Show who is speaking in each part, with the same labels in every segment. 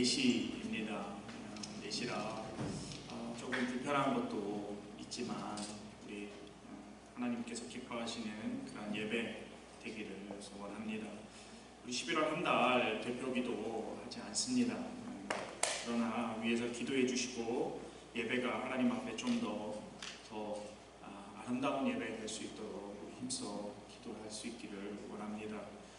Speaker 1: 4시입니다. 4시라 조금 불편한 것도 있지만 우리 하나님께서 기뻐하시는 그런 예배 되기를 소원합니다. 우리 11월 한 달 대표기도 하지 않습니다. 그러나 위에서 기도해 주시고 예배가 하나님 앞에 좀 더 아름다운 예배 될 수 있도록 힘써 기도할 수 있기를 원합니다.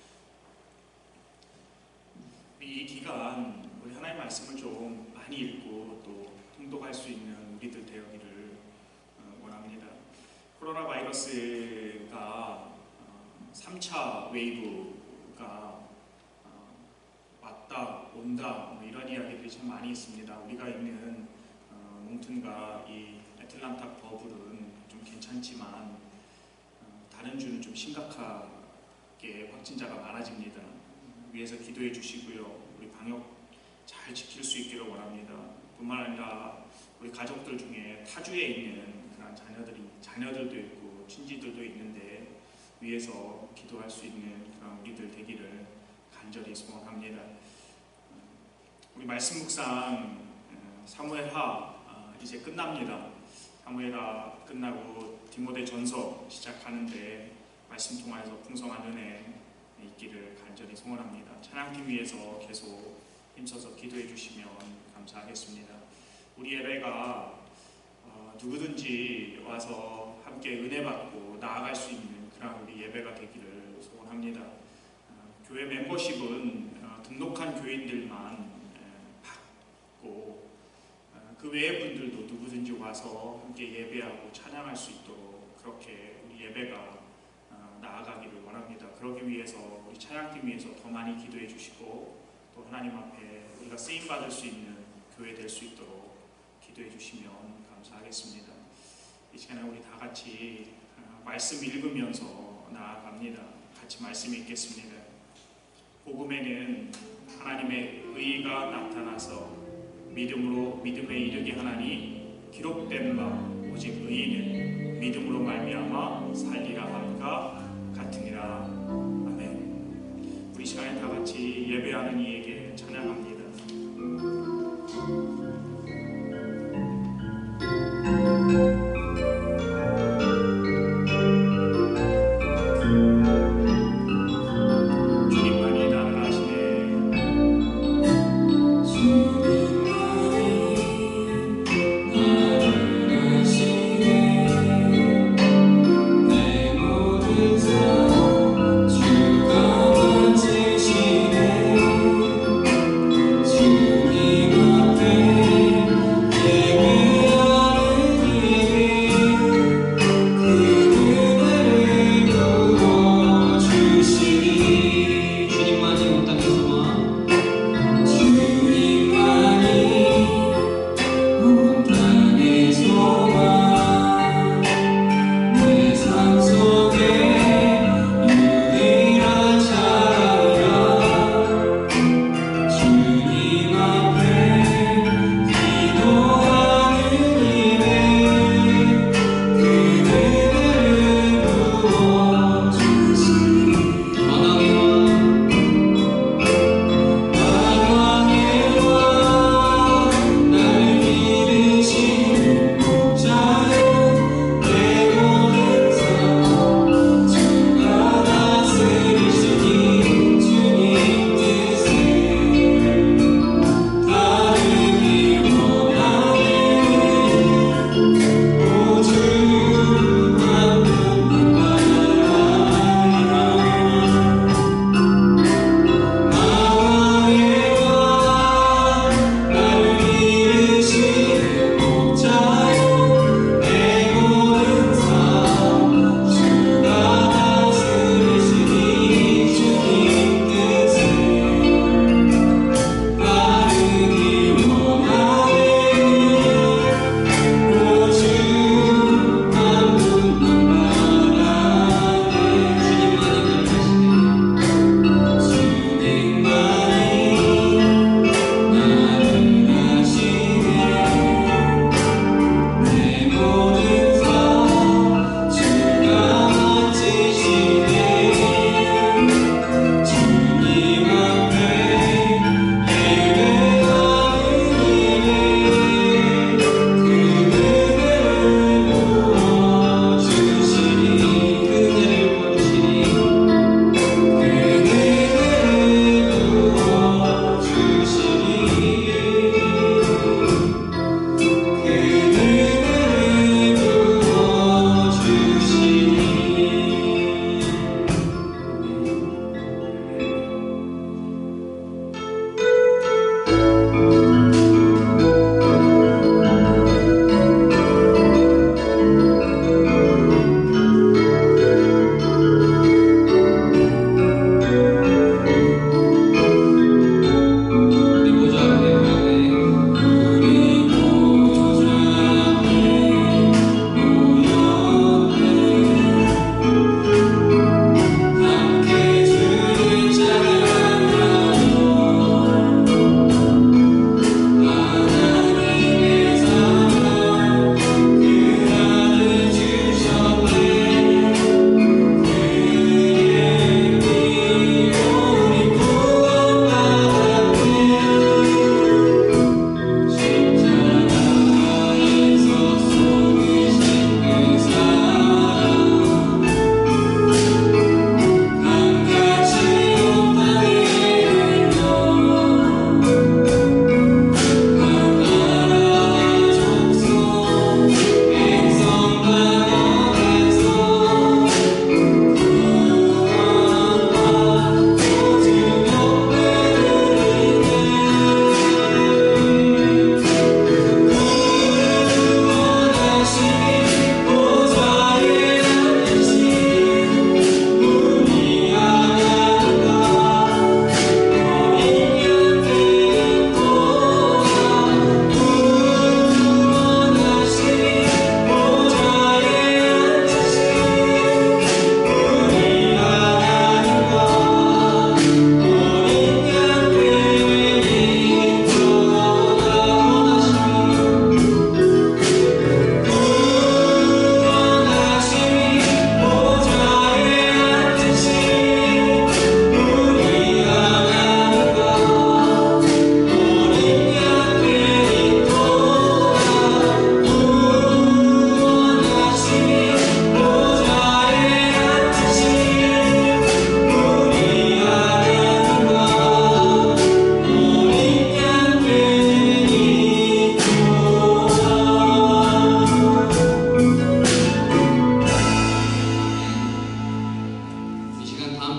Speaker 1: 이 기간 우리 하나님의 말씀을 좀 많이 읽고 또 통독할 수 있는 우리들 되어기를 원합니다. 코로나 바이러스가 3차 웨이브가 왔다 온다 이런 이야기들이 참 많이 있습니다. 우리가 있는 몽튼과 이 애틀란타 버블은 좀 괜찮지만 다른 주는 좀 심각하게 확진자가 많아집니다. 위에서 기도해 주시고요. 우리 방역 잘 지킬 수 있기를 원합니다. 뿐만 아니라 우리 가족들 중에 타주에 있는 그런 자녀들도 있고 친지들도 있는데 위에서 기도할 수 있는 그런 우리들 되기를 간절히 소원합니다. 우리 말씀 묵상 사무엘하 이제 끝납니다. 사무엘하 끝나고 디모데전서 시작하는데 말씀 통하여서 풍성한 은혜 있기를 간절히 소원합니다. 찬양팀 위해서 계속 힘써서 기도해 주시면 감사하겠습니다. 우리 예배가 누구든지 와서 함께 은혜 받고 나아갈 수 있는 그런 우리 예배가 되기를 소원합니다. 교회 멤버십은 등록한 교인들만 받고 그 외의 분들도 누구든지 와서 함께 예배하고 찬양할 수 있도록 그렇게 우리 예배가 나아가기를 원합니다. 그러기 위해서 우리 찬양팀 위해서 더 많이 기도해 주시고 또 하나님 앞에 우리가 쓰임받을 수 있는 교회 될 수 있도록 기도해 주시면 감사하겠습니다. 이 시간에 우리 다 같이 말씀 읽으면서 나아갑니다. 같이 말씀 읽겠습니다. 복음에는 하나님의 의가 나타나서 믿음에 이르게 하나니 기록된 바 오직 의인은 믿음으로 말미암아 살리라 함과 같으니라. 아멘. 우리 시간에 다 같이 예배하는 이에게 찬양합니다.
Speaker 2: 내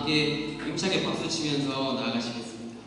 Speaker 2: 함께 힘차게 박수 치면서 나아가시겠습니다.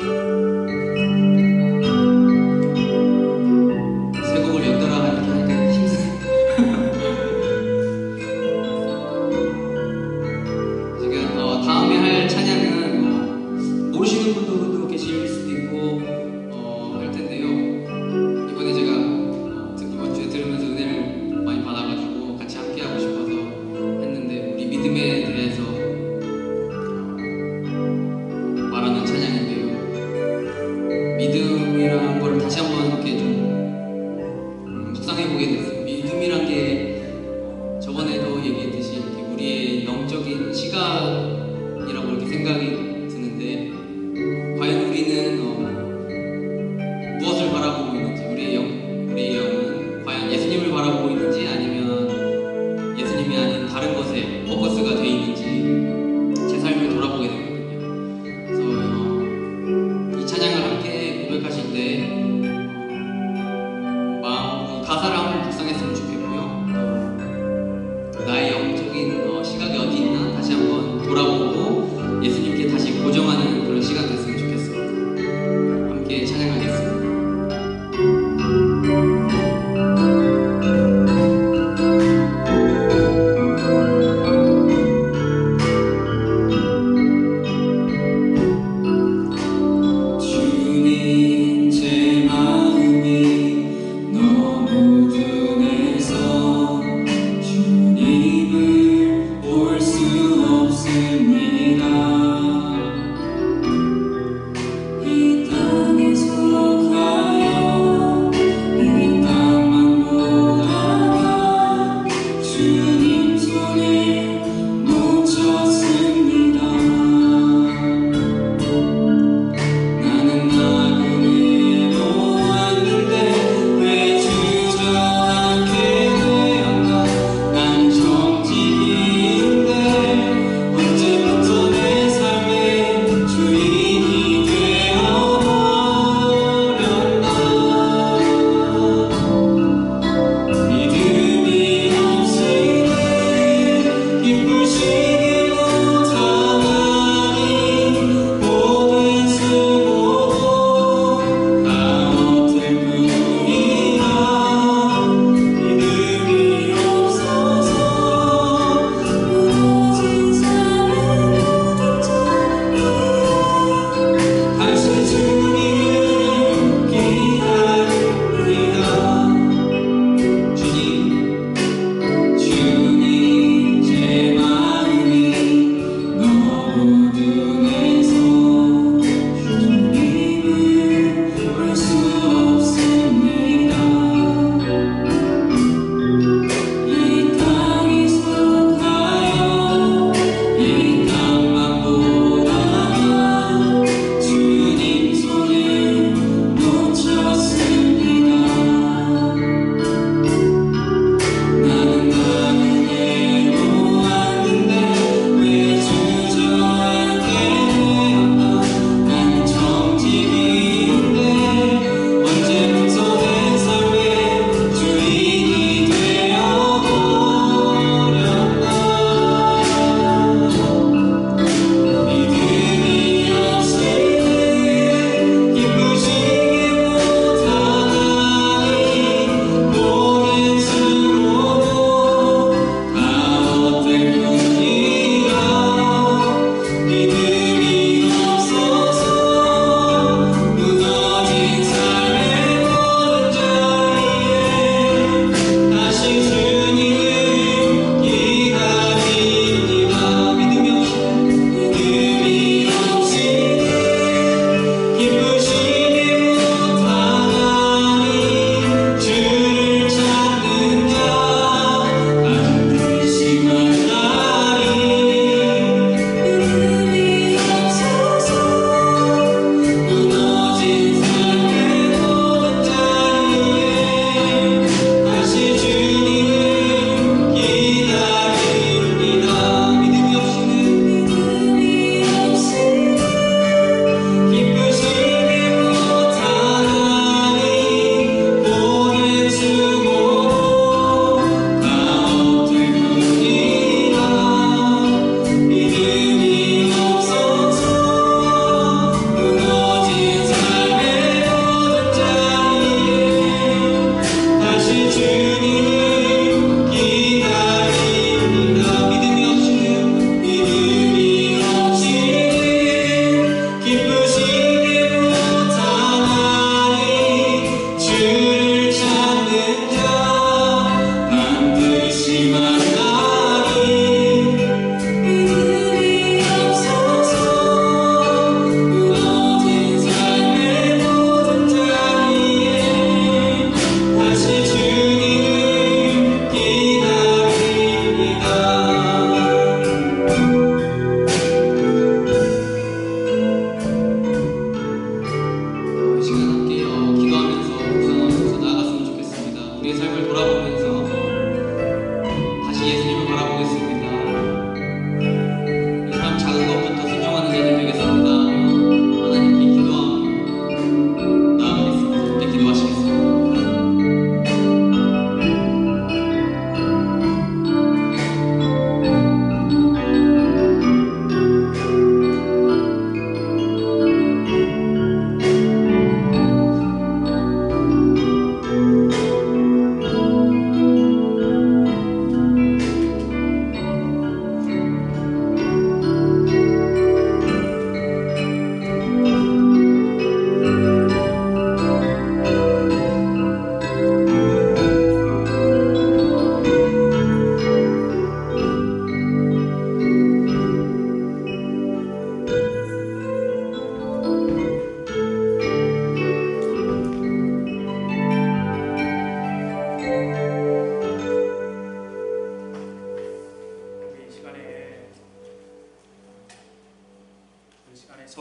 Speaker 2: 세 곡을 연달아 이렇게 하니까 힘드네요. 지금 다음에 할 찬양은 모르시는 분들도 계실 수도 있고 할 텐데요. 이번에 제가 이번 주에 들으면서 은혜를 많이 받아가지고 같이 함께 하고 싶어서 했는데 우리 믿음에 대해서 말하는 찬양인데요. 믿음이라는 걸 다시 한번 이렇게 좀 묵상해보게 됐어요. 믿음이란 게 저번에도 얘기했듯이 이렇게 우리의 영적인 시각이라고 이렇게 생각이 드는데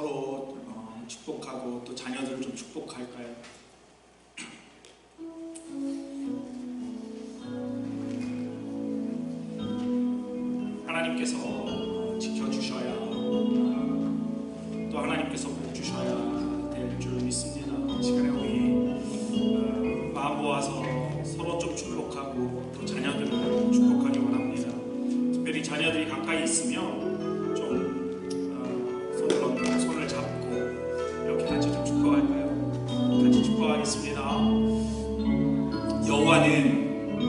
Speaker 1: 서로 축복하고 또 자녀들을 좀 축복할까요? 하나님께서 지켜주셔야 또 하나님께서 복 주셔야 될 줄 믿습니다. 이 시간에 우리 마음 모아서 서로 좀 축복하고 또 자녀들을 축복하기 원합니다. 특별히 자녀들이 가까이 있으면 좀 손을 얹고 손을 잡고 이렇게 같이 좀 축복할까요? 같이 축복하겠습니다. 여호와는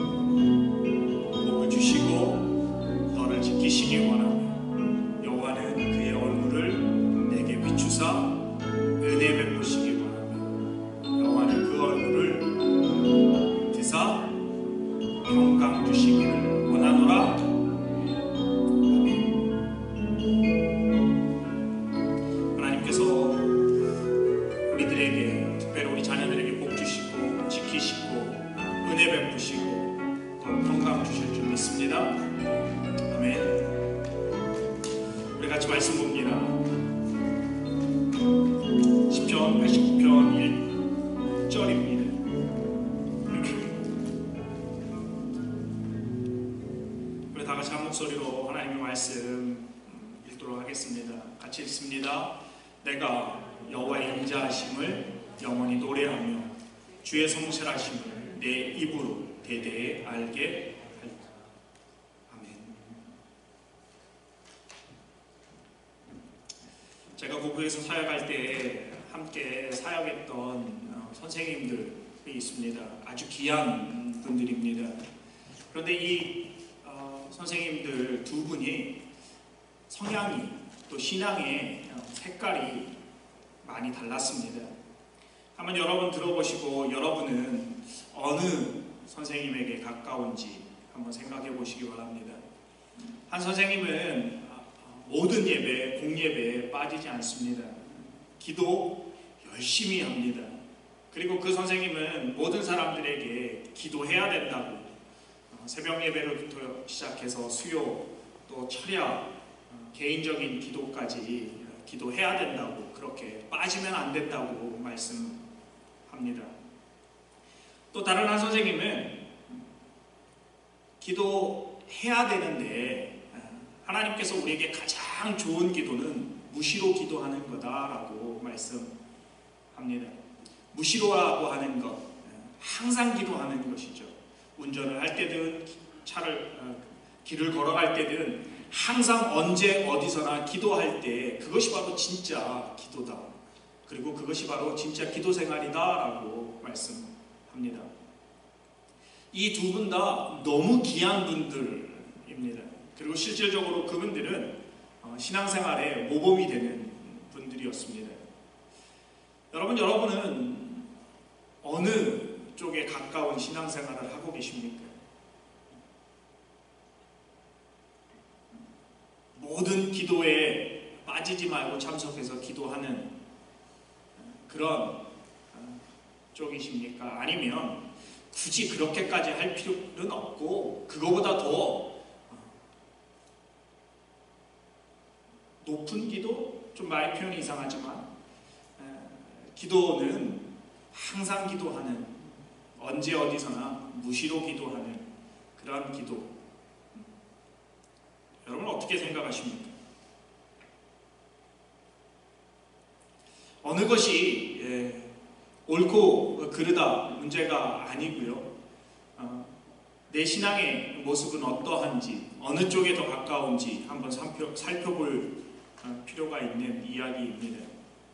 Speaker 1: 복을 주시고 너를 지키시기 원하며 여호와는 그의 얼굴을 내게 비추사 은혜 베푸시기 원하며 여호와는 그 얼굴을 드사 평강 주시기를 원하노라. 하나님께서 우리들에게 특별히 우리 자녀들에게 복 주시고 지키시고 은혜 베푸시고 또 평강 주실 줄 믿습니다. 아멘. 우리 같이 말씀 봅니다. 시편 89편 1절입니다. 우리 다 같이 한 목소리로 하나님의 말씀 읽도록 하겠습니다. 같이 읽습니다. 내가 여호와의 인자하심을 영원히 노래하며 주의 성실하심을 내 입으로 대대에 알게 하리라. 아멘. 제가 고국에서 사역할 때 함께 사역했던 선생님들이 있습니다. 아주 귀한 분들입니다. 그런데 이 선생님들 두 분이 성향이 또 신앙의 색깔이 많이 달랐습니다. 한번 여러분 들어보시고 여러분은 어느 선생님에게 가까운지 한번 생각해 보시기 바랍니다. 한 선생님은 모든 예배, 공예배에 빠지지 않습니다. 기도 열심히 합니다. 그리고 그 선생님은 모든 사람들에게 기도해야 된다고 새벽 예배로부터 시작해서 수요 또 철야 개인적인 기도까지 기도해야 된다고 그렇게 빠지면 안 된다고 말씀합니다. 또 다른 한 선생님은 기도해야 되는데 하나님께서 우리에게 가장 좋은 기도는 무시로 기도하는 거다라고 말씀합니다. 무시로라고 하는 것, 항상 기도하는 것이죠. 운전을 할 때든 길을 걸어갈 때든 항상 언제 어디서나 기도할 때 그것이 바로 진짜 기도다. 그리고 그것이 바로 진짜 기도 생활이다라고 말씀합니다. 이 두 분 다 너무 귀한 분들입니다. 그리고 실질적으로 그분들은 신앙생활에 모범이 되는 분들이었습니다. 여러분은 어느 쪽에 가까운 신앙생활을 하고 계십니까? 모든 기도에 빠지지 말고 참석해서 기도하는 그런 쪽이십니까? 아니면 굳이 그렇게까지 할 필요는 없고 그거보다 더 높은 기도? 좀 말의 표현이 이상하지만 기도는 항상 기도하는, 언제 어디서나 무시로 기도하는 그런 기도. 여러분 어떻게 생각하십니까? 어느 것이 옳고 그르다 문제가 아니고요. 내 신앙의 모습은 어떠한지, 어느 쪽에 더 가까운지 한번 살펴볼 필요가 있는 이야기입니다.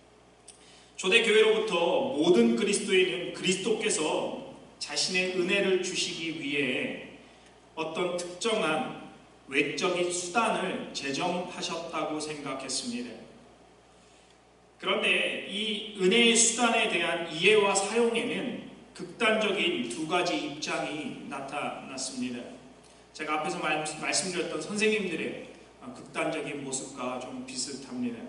Speaker 1: 초대교회로부터 모든 그리스도인은 그리스도께서 자신의 은혜를 주시기 위해 어떤 특정한 외적인 수단을 제정하셨다고 생각했습니다. 그런데 이 은혜의 수단에 대한 이해와 사용에는 극단적인 두 가지 입장이 나타났습니다. 제가 앞에서 말씀드렸던 선생님들의 극단적인 모습과 좀 비슷합니다.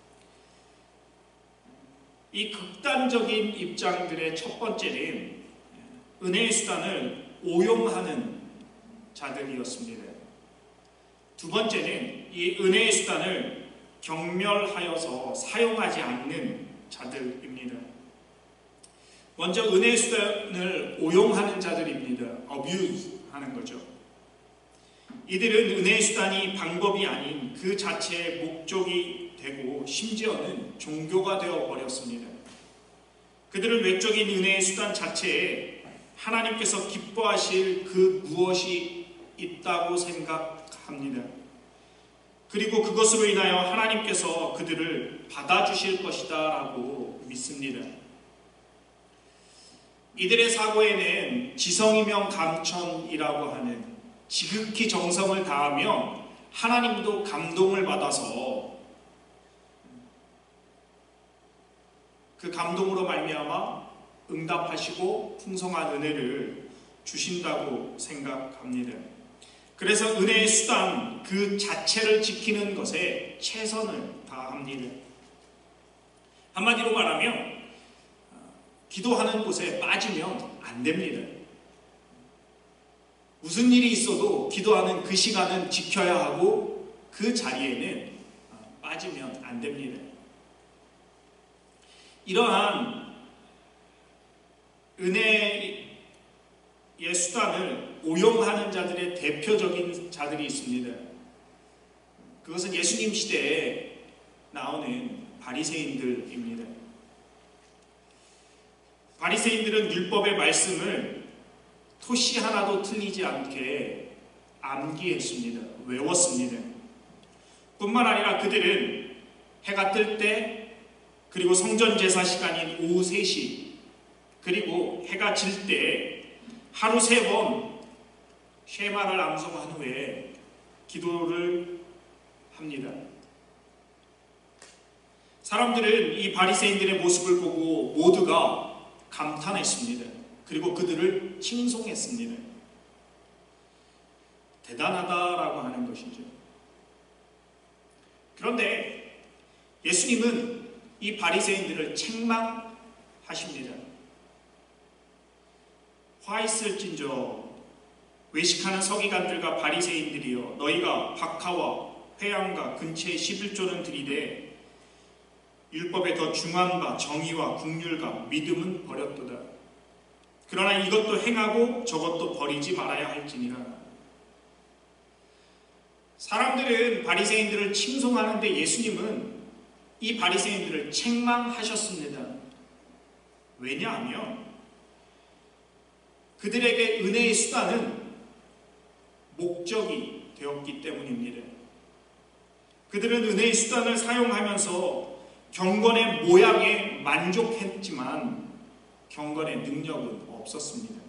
Speaker 1: 이 극단적인 입장들의 첫 번째는 은혜의 수단을 오용하는 자들이었습니다. 두 번째는 이 은혜의 수단을 경멸하여서 사용하지 않는 자들입니다. 먼저 은혜의 수단을 오용하는 자들입니다. abuse 하는 거죠. 이들은 은혜의 수단이 방법이 아닌 그 자체의 목적이 되고 심지어는 종교가 되어 버렸습니다. 그들은 외적인 은혜의 수단 자체에 하나님께서 기뻐하실 그 무엇이 있다고 생각합니다. 그리고 그것으로 인하여 하나님께서 그들을 받아주실 것이다 라고 믿습니다. 이들의 사고에는 지성이명 감천이라고 하는 지극히 정성을 다하며 하나님도 감동을 받아서 그 감동으로 말미암아 응답하시고 풍성한 은혜를 주신다고 생각합니다. 그래서 은혜의 수단 그 자체를 지키는 것에 최선을 다합니다. 한마디로 말하면 기도하는 곳에 빠지면 안 됩니다. 무슨 일이 있어도 기도하는 그 시간은 지켜야 하고 그 자리에는 빠지면 안 됩니다. 이러한 은혜의 수단을 오용하는 자들의 대표적인 자들이 있습니다. 그것은 예수님 시대에 나오는 바리새인들입니다. 바리새인들은 율법의 말씀을 토시 하나도 틀리지 않게 암기했습니다. 외웠습니다. 뿐만 아니라 그들은 해가 뜰 때, 그리고 성전 제사 시간인 오후 3시, 그리고 해가 질 때 하루 3번 쉐마를 암송한 후에 기도를 합니다. 사람들은 이 바리새인들의 모습을 보고 모두가 감탄했습니다. 그리고 그들을 칭송했습니다. 대단하다라고 하는 것이죠. 그런데 예수님은 이 바리새인들을 책망하십니다. 화 있을진저 외식하는 서기관들과 바리새인들이여, 너희가 박하와 회양과 근처에 11조는 들이되 율법에 더 중한 바 정의와 국률과 믿음은 버렸도다. 그러나 이것도 행하고 저것도 버리지 말아야 할지니라. 사람들은 바리새인들을 칭송하는데 예수님은 이 바리새인들을 책망하셨습니다. 왜냐하면 그들에게 은혜의 수단은 목적이 되었기 때문입니다. 그들은 은혜의 수단을 사용하면서 경건의 모양에 만족했지만 경건의 능력은 없었습니다.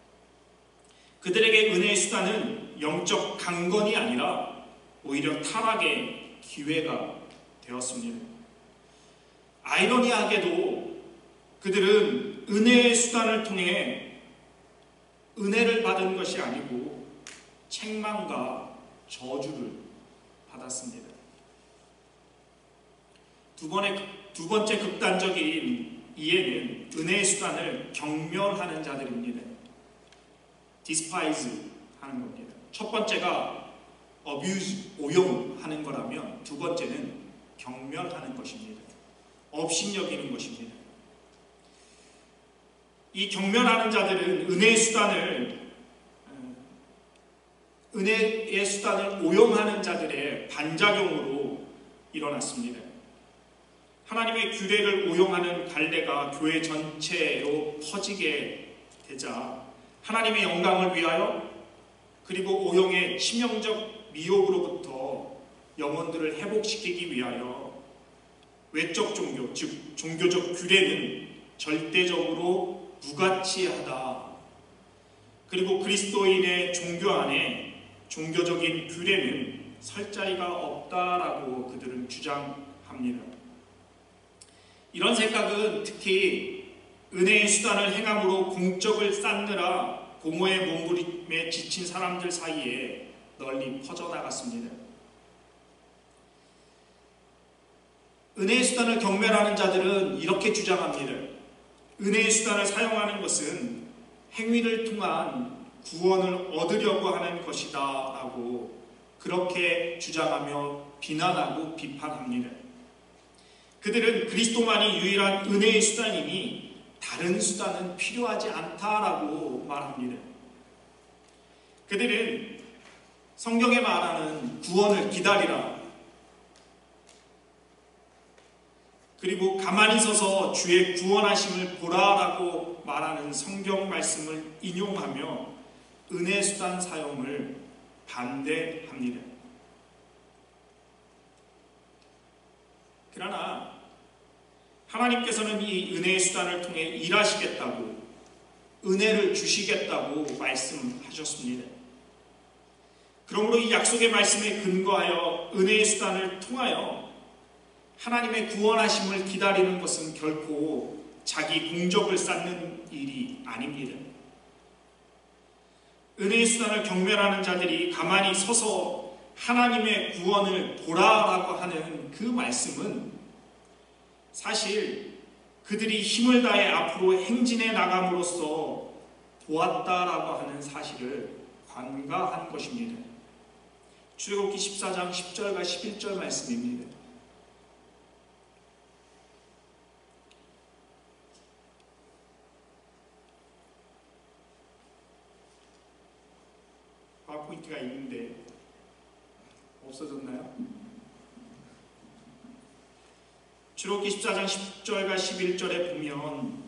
Speaker 1: 그들에게 은혜의 수단은 영적 강건이 아니라 오히려 타락의 기회가 되었습니다. 아이러니하게도 그들은 은혜의 수단을 통해 은혜를 받은 것이 아니고 책망과 저주를 받았습니다. 두 번째 극단적인 이해는 은혜의 수단을 경멸하는 자들입니다. despise 하는 겁니다. 첫 번째가 abuse, 오용하는 거라면 두 번째는 경멸하는 것입니다. 업신여기는 것입니다. 이 경멸하는 자들은 은혜의 수단을 오용하는 자들의 반작용으로 일어났습니다. 하나님의 규례를 오용하는 갈래가 교회 전체로 퍼지게 되자 하나님의 영광을 위하여, 그리고 오용의 치명적 미혹으로부터 영혼들을 회복시키기 위하여 외적 종교, 즉 종교적 규례는 절대적으로 무가치하다. 그리고 그리스도인의 종교 안에 종교적인 규례는 설 자리가 없다라고 그들은 주장합니다. 이런 생각은 특히 은혜의 수단을 행함으로 공적을 쌓느라 공허의 몸부림에 지친 사람들 사이에 널리 퍼져나갔습니다. 은혜의 수단을 경멸하는 자들은 이렇게 주장합니다. 은혜의 수단을 사용하는 것은 행위를 통한 구원을 얻으려고 하는 것이다 라고 그렇게 주장하며 비난하고 비판합니다. 그들은 그리스도만이 유일한 은혜의 수단이니 다른 수단은 필요하지 않다라고 말합니다. 그들은 성경에 말하는 구원을 기다리라, 그리고 가만히 서서 주의 구원하심을 보라라고 말하는 성경 말씀을 인용하며 은혜 수단 사용을 반대합니다. 그러나 하나님께서는 이 은혜의 수단을 통해 일하시겠다고, 은혜를 주시겠다고 말씀하셨습니다. 그러므로 이 약속의 말씀에 근거하여 은혜의 수단을 통하여 하나님의 구원하심을 기다리는 것은 결코 자기 공적을 쌓는 일이 아닙니다. 은혜의 수단을 경멸하는 자들이 가만히 서서 하나님의 구원을 보라라고 하는 그 말씀은 사실 그들이 힘을 다해 앞으로 행진해 나감으로써 보았다라고 하는 사실을 관가한 것입니다. 출애굽기 14장 10절과 11절 말씀입니다. 파워포인트가 있는데 없어졌나요? 출애굽기 14장 10절과 11절에 보면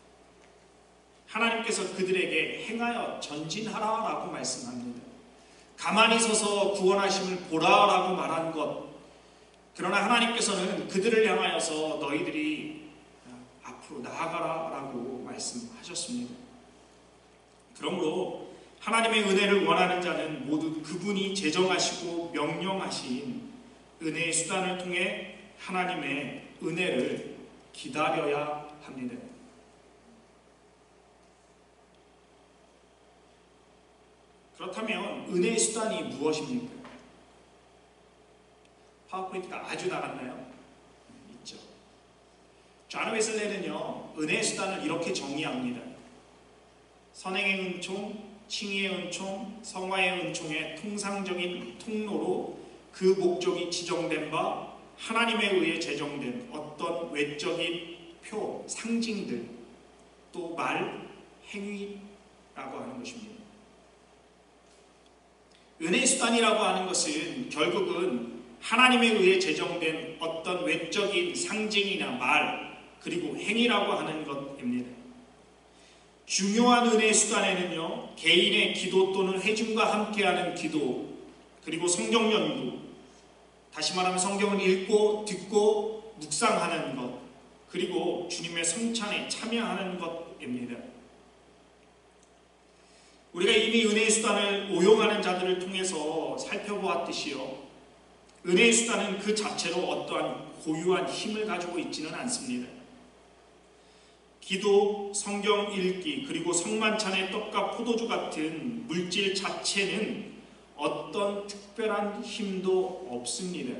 Speaker 1: 하나님께서 그들에게 행하여 전진하라라고 말씀합니다. 가만히 서서 구원하심을 보라라고 말한 것, 그러나 하나님께서는 그들을 향하여서 너희들이 앞으로 나아가라라고 말씀하셨습니다. 그러므로 하나님의 은혜를 원하는 자는 모두 그분이 제정하시고 명령하신 은혜의 수단을 통해 하나님의 은혜를 기다려야 합니다. 그렇다면 은혜의 수단이 무엇입니까? 파워포인트가 아주 나갔나요? 있죠. 존 웨슬레는요, 은혜의 수단을 이렇게 정의합니다. 선행의 은총, 칭의의 은총, 성화의 은총의 통상적인 통로로 그 목적이 지정된 바 하나님에 의해 제정된 어떤 외적인 표, 상징들, 또 말, 행위라고 하는 것입니다. 은혜의 수단이라고 하는 것은 결국은 하나님에 의해 제정된 어떤 외적인 상징이나 말, 그리고 행위라고 하는 것입니다. 중요한 은혜의 수단에는요, 개인의 기도 또는 회중과 함께하는 기도, 그리고 성경 연구, 다시 말하면 성경을 읽고 듣고 묵상하는 것, 그리고 주님의 성찬에 참여하는 것입니다. 우리가 이미 은혜의 수단을 오용하는 자들을 통해서 살펴보았듯이요, 은혜의 수단은 그 자체로 어떠한 고유한 힘을 가지고 있지는 않습니다. 기도, 성경 읽기, 그리고 성만찬의 떡과 포도주 같은 물질 자체는 어떤 특별한 힘도 없습니다.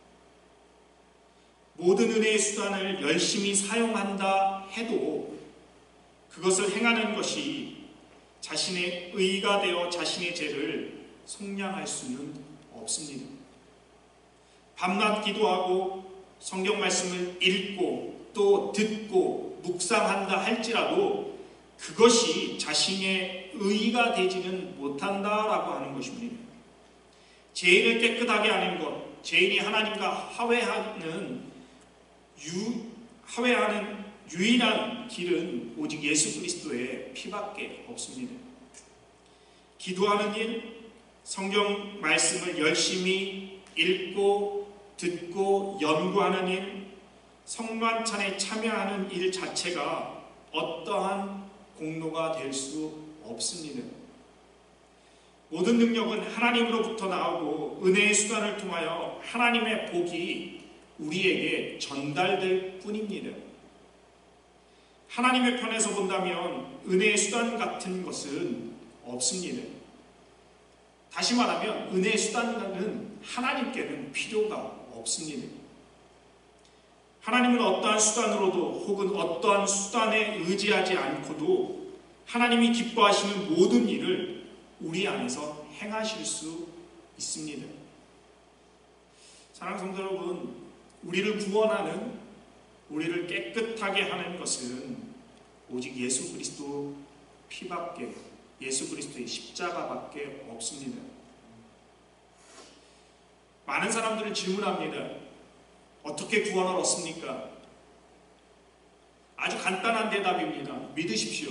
Speaker 1: 모든 은혜의 수단을 열심히 사용한다 해도 그것을 행하는 것이 자신의 의가 되어 자신의 죄를 속량할 수는 없습니다. 밤낮 기도하고 성경 말씀을 읽고 또 듣고 묵상한다 할지라도 그것이 자신의 의가 되지는 못한다라고 하는 것입니다. 죄인을 깨끗하게 하는 것, 죄인이 하나님과 화해하는 유일한 길은 오직 예수 그리스도의 피밖에 없습니다. 기도하는 일, 성경 말씀을 열심히 읽고 듣고 연구하는 일, 성만찬에 참여하는 일 자체가 어떠한 공로가 될 수 없습니다. 모든 능력은 하나님으로부터 나오고 은혜의 수단을 통하여 하나님의 복이 우리에게 전달될 뿐입니다. 하나님의 편에서 본다면 은혜의 수단 같은 것은 없습니다. 다시 말하면 은혜의 수단은 하나님께는 필요가 없습니다. 하나님은 어떠한 수단으로도 혹은 어떠한 수단에 의지하지 않고도 하나님이 기뻐하시는 모든 일을 우리 안에서 행하실 수 있습니다. 사랑하는 성도 여러분, 우리를 구원하는, 우리를 깨끗하게 하는 것은 오직 예수 그리스도 피밖에, 예수 그리스도의 십자가밖에 없습니다. 많은 사람들은 질문합니다. 어떻게 구원을 얻습니까? 아주 간단한 대답입니다. 믿으십시오.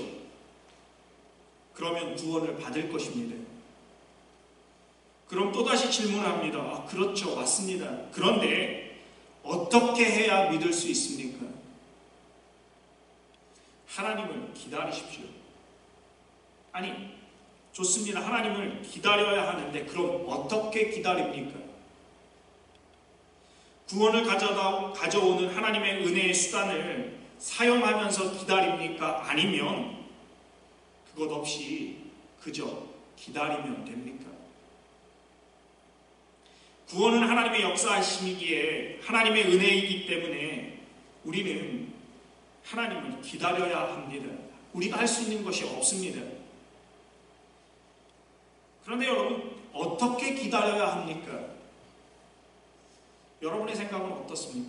Speaker 1: 그러면 구원을 받을 것입니다. 그럼 또다시 질문합니다. 그렇죠. 맞습니다. 그런데 어떻게 해야 믿을 수 있습니까? 하나님을 기다리십시오. 아니, 좋습니다. 하나님을 기다려야 하는데 그럼 어떻게 기다립니까? 구원을 가져오는 하나님의 은혜의 수단을 사용하면서 기다립니까? 아니면 그것 없이 그저 기다리면 됩니까? 구원은 하나님의 역사하심이기에 하나님의 은혜이기 때문에 우리는 하나님을 기다려야 합니다. 우리가 할 수 있는 것이 없습니다. 그런데 여러분, 어떻게 기다려야 합니까? 여러분의 생각은 어떻습니까?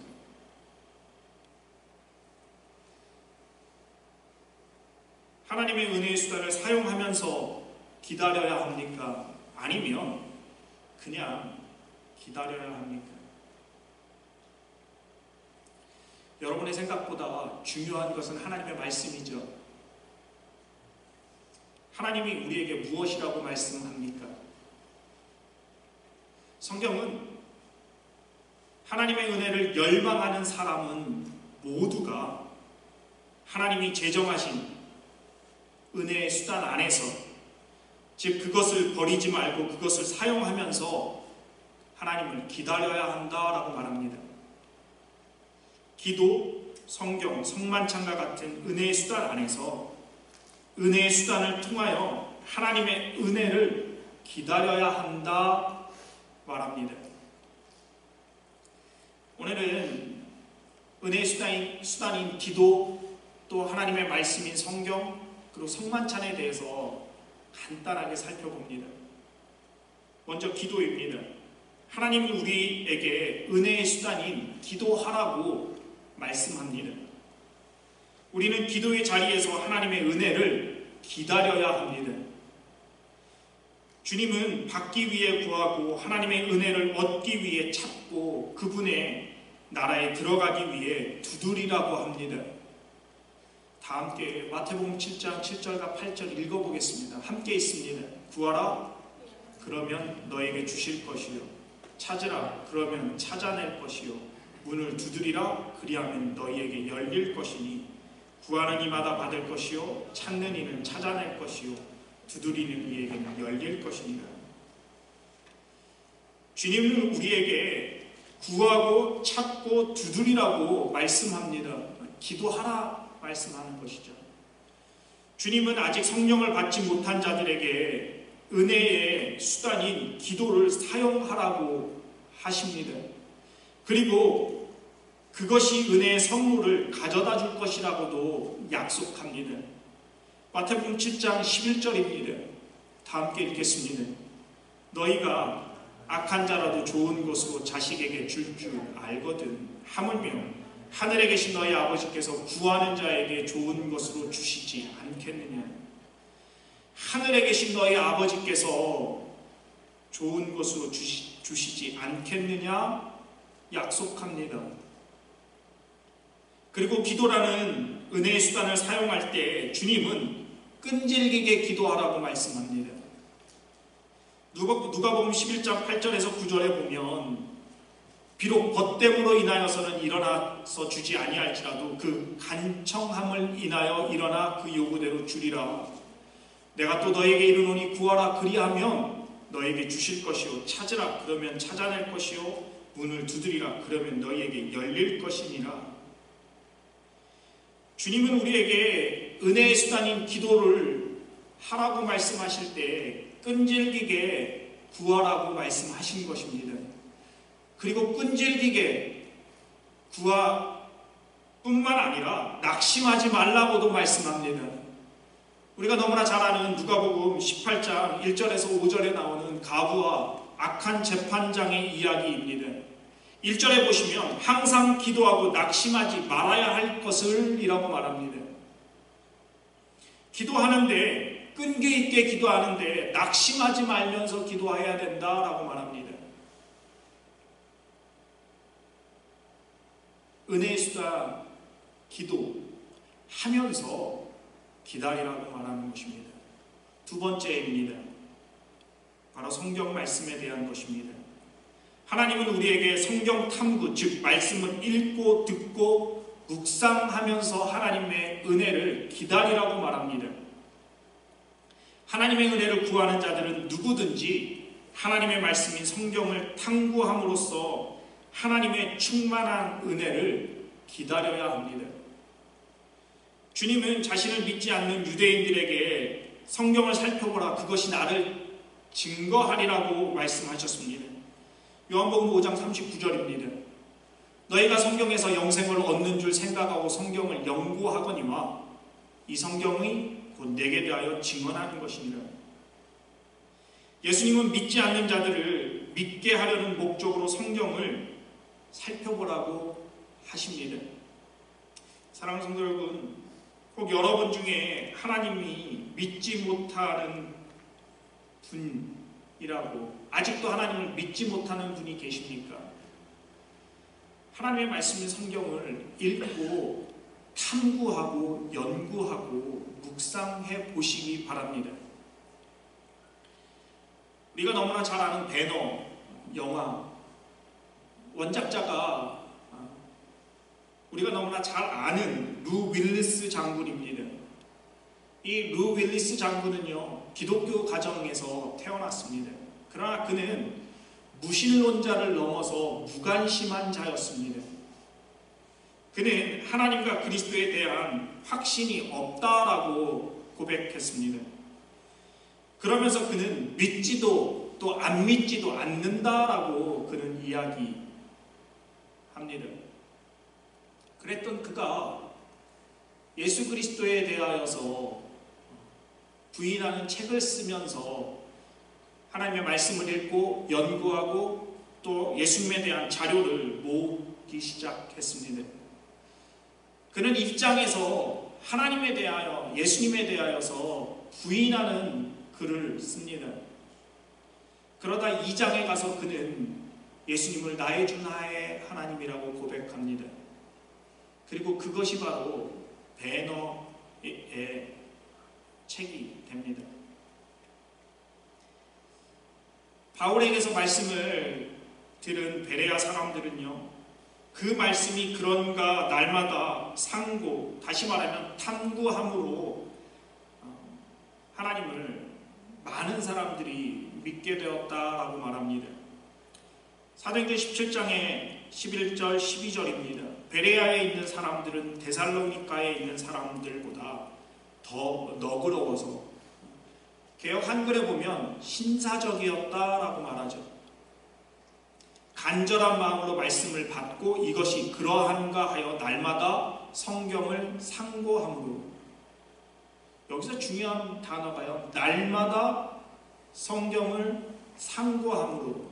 Speaker 1: 하나님의 은혜의 수단을 사용하면서 기다려야 합니까? 아니면 그냥 기다려야 합니까? 여러분의 생각보다 중요한 것은 하나님의 말씀이죠. 하나님이 우리에게 무엇이라고 말씀합니까? 성경은 하나님의 은혜를 열망하는 사람은 모두가 하나님이 제정하신 은혜의 수단 안에서, 즉 그것을 버리지 말고 그것을 사용하면서 하나님을 기다려야 한다라고 말합니다. 기도, 성경, 성만찬과 같은 은혜의 수단 안에서 은혜의 수단을 통하여 하나님의 은혜를 기다려야 한다 말합니다. 오늘은 은혜의 수단인 기도, 또 하나님의 말씀인 성경, 그리고 성만찬에 대해서 간단하게 살펴봅니다. 먼저 기도입니다. 하나님은 우리에게 은혜의 수단인 기도하라고 말씀합니다. 우리는 기도의 자리에서 하나님의 은혜를 기다려야 합니다. 주님은 받기 위해 구하고 하나님의 은혜를 얻기 위해 찾고 그분의 나라에 들어가기 위해 두드리라고 합니다. 다 함께 마태복음 7장 7절과 8절 읽어보겠습니다. 함께 있습니다. 구하라, 그러면 너에게 주실 것이요. 찾으라, 그러면 찾아낼 것이요. 문을 두드리라, 그리하면 너희에게 열릴 것이니 구하는 이마다 받을 것이요, 찾는 이는 찾아낼 것이요, 두드리는 이에게는 열릴 것이니라. 주님은 우리에게 구하고 찾고 두드리라고 말씀합니다. 기도하라 말씀하는 것이죠. 주님은 아직 성령을 받지 못한 자들에게 은혜의 수단인 기도를 사용하라고 하십니다. 그리고 그것이 은혜의 선물을 가져다 줄 것이라고도 약속합니다. 마태복음 7장 11절입니다. 다 함께 읽겠습니다. 너희가 악한 자라도 좋은 것으로 자식에게 줄 알거든 하물며 하늘에 계신 너희 아버지께서 구하는 자에게 좋은 것으로 주시지 않겠느냐. 하늘에 계신 너희 아버지께서 좋은 것으로 주시지 않겠느냐 약속합니다. 그리고 기도라는 은혜의 수단을 사용할 때 주님은 끈질기게 기도하라고 말씀합니다. 누가복음 11장 8절에서 9절에 보면 비록 벗됨으로 인하여서는 일어나서 주지 아니할지라도 그 간청함을 인하여 일어나 그 요구대로 주리라. 내가 또 너에게 이르노니 구하라, 그리하면 너에게 주실 것이요, 찾으라, 그러면 찾아낼 것이요, 문을 두드리라, 그러면 너희에게 열릴 것이니라. 주님은 우리에게 은혜의 수단인 기도를 하라고 말씀하실 때 끈질기게 구하라고 말씀하신 것입니다. 그리고 끈질기게 구하뿐만 아니라 낙심하지 말라고도 말씀합니다. 우리가 너무나 잘 아는 누가복음 18장 1절에서 5절에 나오는 가부와 악한 재판장의 이야기입니다. 1절에 보시면 항상 기도하고 낙심하지 말아야 할 것을 이라고 말합니다. 기도하는데, 끈기 있게 기도하는데 낙심하지 말면서 기도해야 된다라고 말합니다. 은혜의 수다 기도하면서 기다리라고 말하는 것입니다. 두 번째입니다. 바로 성경 말씀에 대한 것입니다. 하나님은 우리에게 성경 탐구, 즉 말씀을 읽고 듣고 묵상하면서 하나님의 은혜를 기다리라고 말합니다. 하나님의 은혜를 구하는 자들은 누구든지 하나님의 말씀인 성경을 탐구함으로써 하나님의 충만한 은혜를 기다려야 합니다. 주님은 자신을 믿지 않는 유대인들에게 성경을 살펴보라, 그것이 나를 증거하리라고 말씀하셨습니다. 요한복음 5장 39절입니다. 너희가 성경에서 영생을 얻는 줄 생각하고 성경을 연구하거니와 이 성경이 곧 내게 대하여 증언하는 것이니라. 예수님은 믿지 않는 자들을 믿게 하려는 목적으로 성경을 살펴보라고 하십니다. 사랑하는 성도 여러분, 혹 여러분 중에 하나님이 믿지 못하는 분이라고, 아직도 하나님을 믿지 못하는 분이 계십니까? 하나님의 말씀인 성경을 읽고 탐구하고 연구하고 묵상해 보시기 바랍니다. 우리가 너무나 잘 아는 배너 영화 원작자가 우리가 너무나 잘 아는 루 윌리스 장군입니다. 이 루 윌리스 장군은요, 기독교 가정에서 태어났습니다. 그러나 그는 무신론자를 넘어서 무관심한 자였습니다. 그는 하나님과 그리스도에 대한 확신이 없다라고 고백했습니다. 그러면서 그는 믿지도 또 안 믿지도 않는다라고 그는 이야기합니다. 그랬던 그가 예수 그리스도에 대하여서 부인하는 책을 쓰면서 하나님의 말씀을 읽고 연구하고 또 예수님에 대한 자료를 모으기 시작했습니다. 그는 입장에서 하나님에 대하여, 예수님에 대하여서 부인하는 글을 씁니다. 그러다 2장에 가서 그는 예수님을 나의 주 나의 하나님이라고 고백합니다. 그리고 그것이 바로 배너의 책이 됩니다. 바울에게서 말씀을 들은 베레아 사람들은요, 그 말씀이 그런가 날마다 상고, 다시 말하면 탐구함으로 하나님을 많은 사람들이 믿게 되었다라고 말합니다. 사도행전 17장의 11절 12절입니다. 베레아에 있는 사람들은 데살로니가에 있는 사람들보다 더 너그러워서, 개역 한글에 보면 신사적이었다라고 말하죠. 간절한 마음으로 말씀을 받고 이것이 그러한가 하여 날마다 성경을 상고함으로. 여기서 중요한 단어가요, 날마다 성경을 상고함으로.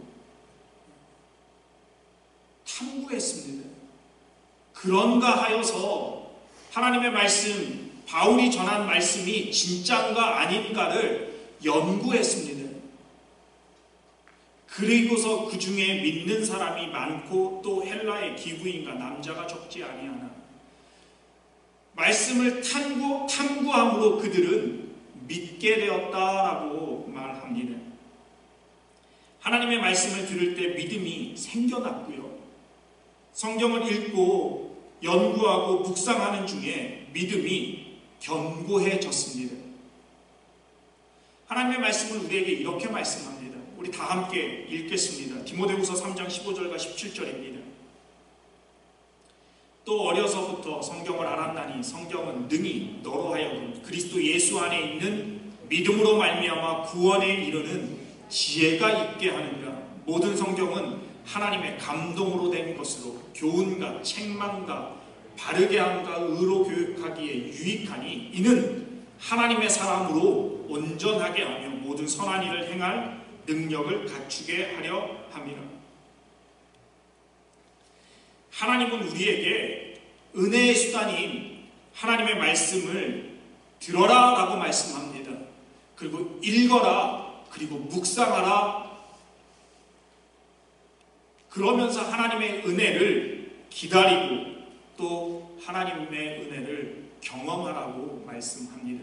Speaker 1: 탐구했습니다. 그런가 하여서 하나님의 말씀, 바울이 전한 말씀이 진짠가 아닌가를 연구했습니다. 그리고서 그 중에 믿는 사람이 많고 또 헬라의 기구인과 남자가 적지 아니하나. 말씀을 탐구함으로 그들은 믿게 되었다라고 말합니다. 하나님의 말씀을 들을 때 믿음이 생겨났고요. 성경을 읽고 연구하고 묵상하는 중에 믿음이 견고해졌습니다. 하나님의 말씀은 우리에게 이렇게 말씀합니다. 우리 다 함께 읽겠습니다. 디모데후서 3장 15절과 17절입니다. 또 어려서부터 성경을 알았나니 성경은 능히 너로 하여금 그리스도 예수 안에 있는 믿음으로 말미암아 구원에 이르는 지혜가 있게 하느니라. 모든 성경은 하나님의 감동으로 된 것으로 교훈과 책망과 바르게 함과 의로 교육하기에 유익하니 이는 하나님의 사람으로 온전하게 하며 모든 선한 일을 행할 능력을 갖추게 하려 합니다. 하나님은 우리에게 은혜의 수단인 하나님의 말씀을 들어라 라고 말씀합니다. 그리고 읽어라, 그리고 묵상하라. 그러면서 하나님의 은혜를 기다리고 또 하나님의 은혜를 경험하라고 말씀합니다.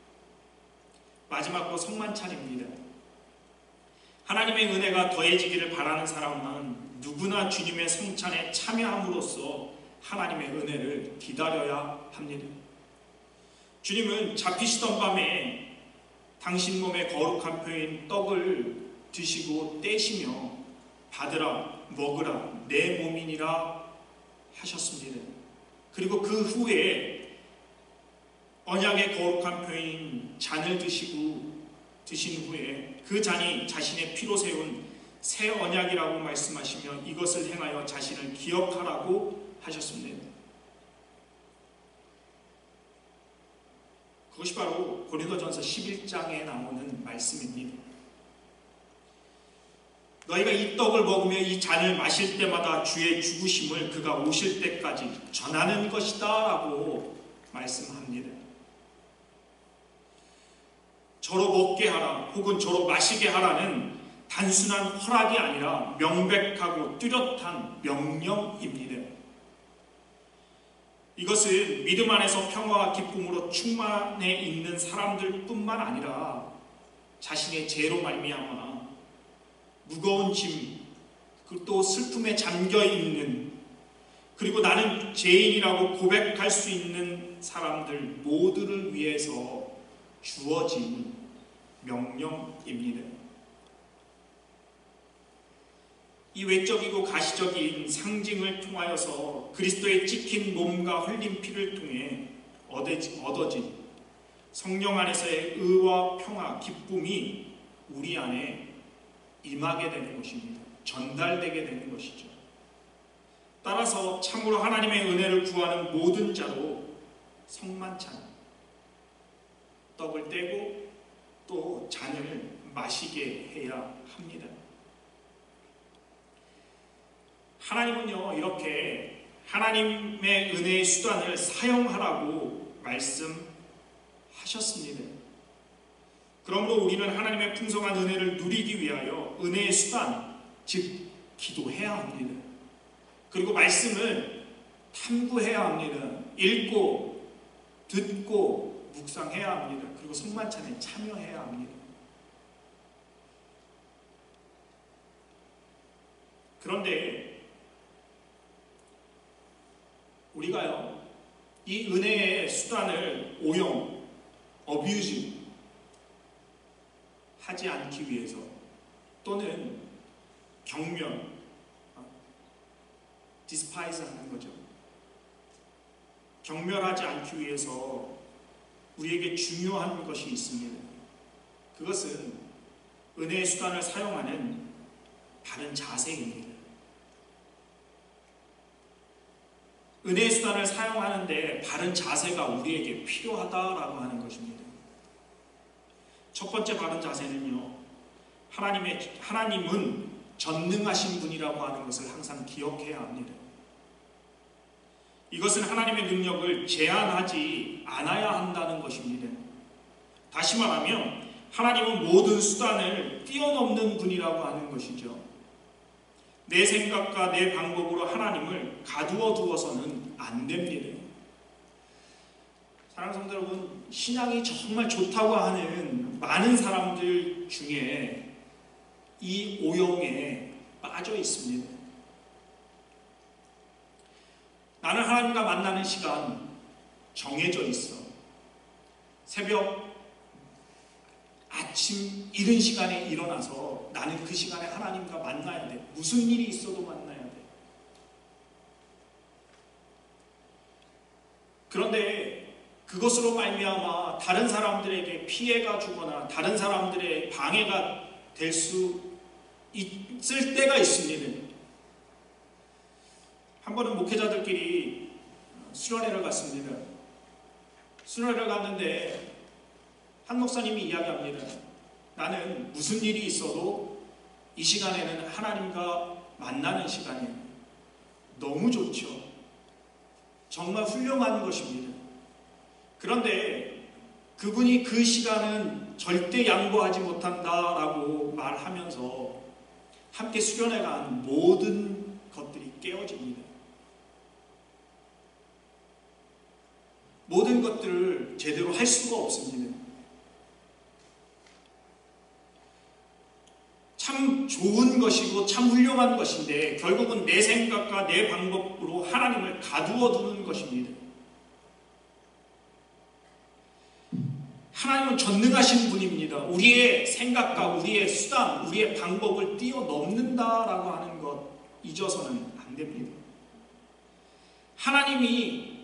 Speaker 1: 마지막으로 성만찬입니다. 하나님의 은혜가 더해지기를 바라는 사람은 누구나 주님의 성찬에 참여함으로써 하나님의 은혜를 기다려야 합니다. 주님은 잡히시던 밤에 당신 몸의 거룩한 표인 떡을 드시고 떼시며 받으라 먹으라 내 몸이니라 하셨습니다. 그리고 그 후에 언약의 거룩한 표인 잔을 드신 후에 그 잔이 자신의 피로 세운 새 언약이라고 말씀하시며 이것을 행하여 자신을 기억하라고 하셨습니다. 그것이 바로 고린도전서 11장에 나오는 말씀입니다. 너희가 이 떡을 먹으며 이 잔을 마실 때마다 주의 죽으심을 그가 오실 때까지 전하는 것이다 라고 말씀합니다. 저로 먹게 하라 혹은 저로 마시게 하라는 단순한 허락이 아니라 명백하고 뚜렷한 명령입니다. 이것은 믿음 안에서 평화와 기쁨으로 충만해 있는 사람들뿐만 아니라 자신의 죄로 말미암아 무거운 짐, 또 슬픔에 잠겨 있는, 그리고 나는 죄인이라고 고백할 수 있는 사람들 모두를 위해서 주어진 명령입니다. 이 외적이고 가시적인 상징을 통하여서 그리스도의 찍힌 몸과 흘린 피를 통해 얻어진 성령 안에서의 의와 평화, 기쁨이 우리 안에 임하게 되는 것입니다. 전달되게 되는 것이죠. 따라서 참으로 하나님의 은혜를 구하는 모든 자로 성만찬, 떡을 떼고 또 잔을 마시게 해야 합니다. 하나님은요, 이렇게 하나님의 은혜의 수단을 사용하라고 말씀하셨습니다. 그러므로 우리는 하나님의 풍성한 은혜를 누리기 위하여 은혜의 수단, 즉 기도해야 합니다. 그리고 말씀을 탐구해야 합니다. 읽고 듣고 묵상해야 합니다. 그리고 성만찬에 참여해야 합니다. 그런데 우리가요, 이 은혜의 수단을 오용, 어뷰즈 하지 않기 위해서 또는 경멸, 디스파이즈 하는 거죠. 경멸하지 않기 위해서 우리에게 중요한 것이 있습니다. 그것은 은혜의 수단을 사용하는 바른 자세입니다. 은혜의 수단을 사용하는데 바른 자세가 우리에게 필요하다라고 하는 것입니다. 첫 번째 바른 자세는요, 하나님은 전능하신 분이라고 하는 것을 항상 기억해야 합니다. 이것은 하나님의 능력을 제한하지 않아야 한다는 것입니다. 다시 말하면 하나님은 모든 수단을 뛰어넘는 분이라고 하는 것이죠. 내 생각과 내 방법으로 하나님을 가두어 두어서는 안 됩니다. 사랑하는 성도 여러분, 신앙이 정말 좋다고 하는 많은 사람들 중에 이 오용에 빠져 있습니다. 나는 하나님과 만나는 시간 정해져 있어. 새벽, 아침 이른 시간에 일어나서 나는 그 시간에 하나님과 만나야 돼. 무슨 일이 있어도 만나야 돼. 그런데 그것으로 말미암아 다른 사람들에게 피해가 주거나 다른 사람들의 방해가 될 수 있을 때가 있습니다. 한 번은 목회자들끼리 수련회를 갔습니다. 수련회를 갔는데 한 목사님이 이야기합니다. 나는 무슨 일이 있어도 이 시간에는 하나님과 만나는 시간이에요. 너무 좋죠. 정말 훌륭한 것입니다. 그런데 그분이 그 시간은 절대 양보하지 못한다라고 말하면서 함께 수련해간 모든 것들이 깨어집니다. 모든 것들을 제대로 할 수가 없습니다. 참 좋은 것이고 참 훌륭한 것인데 결국은 내 생각과 내 방법으로 하나님을 가두어 두는 것입니다. 하나님은 전능하신 분입니다. 우리의 생각과 우리의 수단, 우리의 방법을 뛰어넘는다라고 하는 것 잊어서는 안 됩니다. 하나님이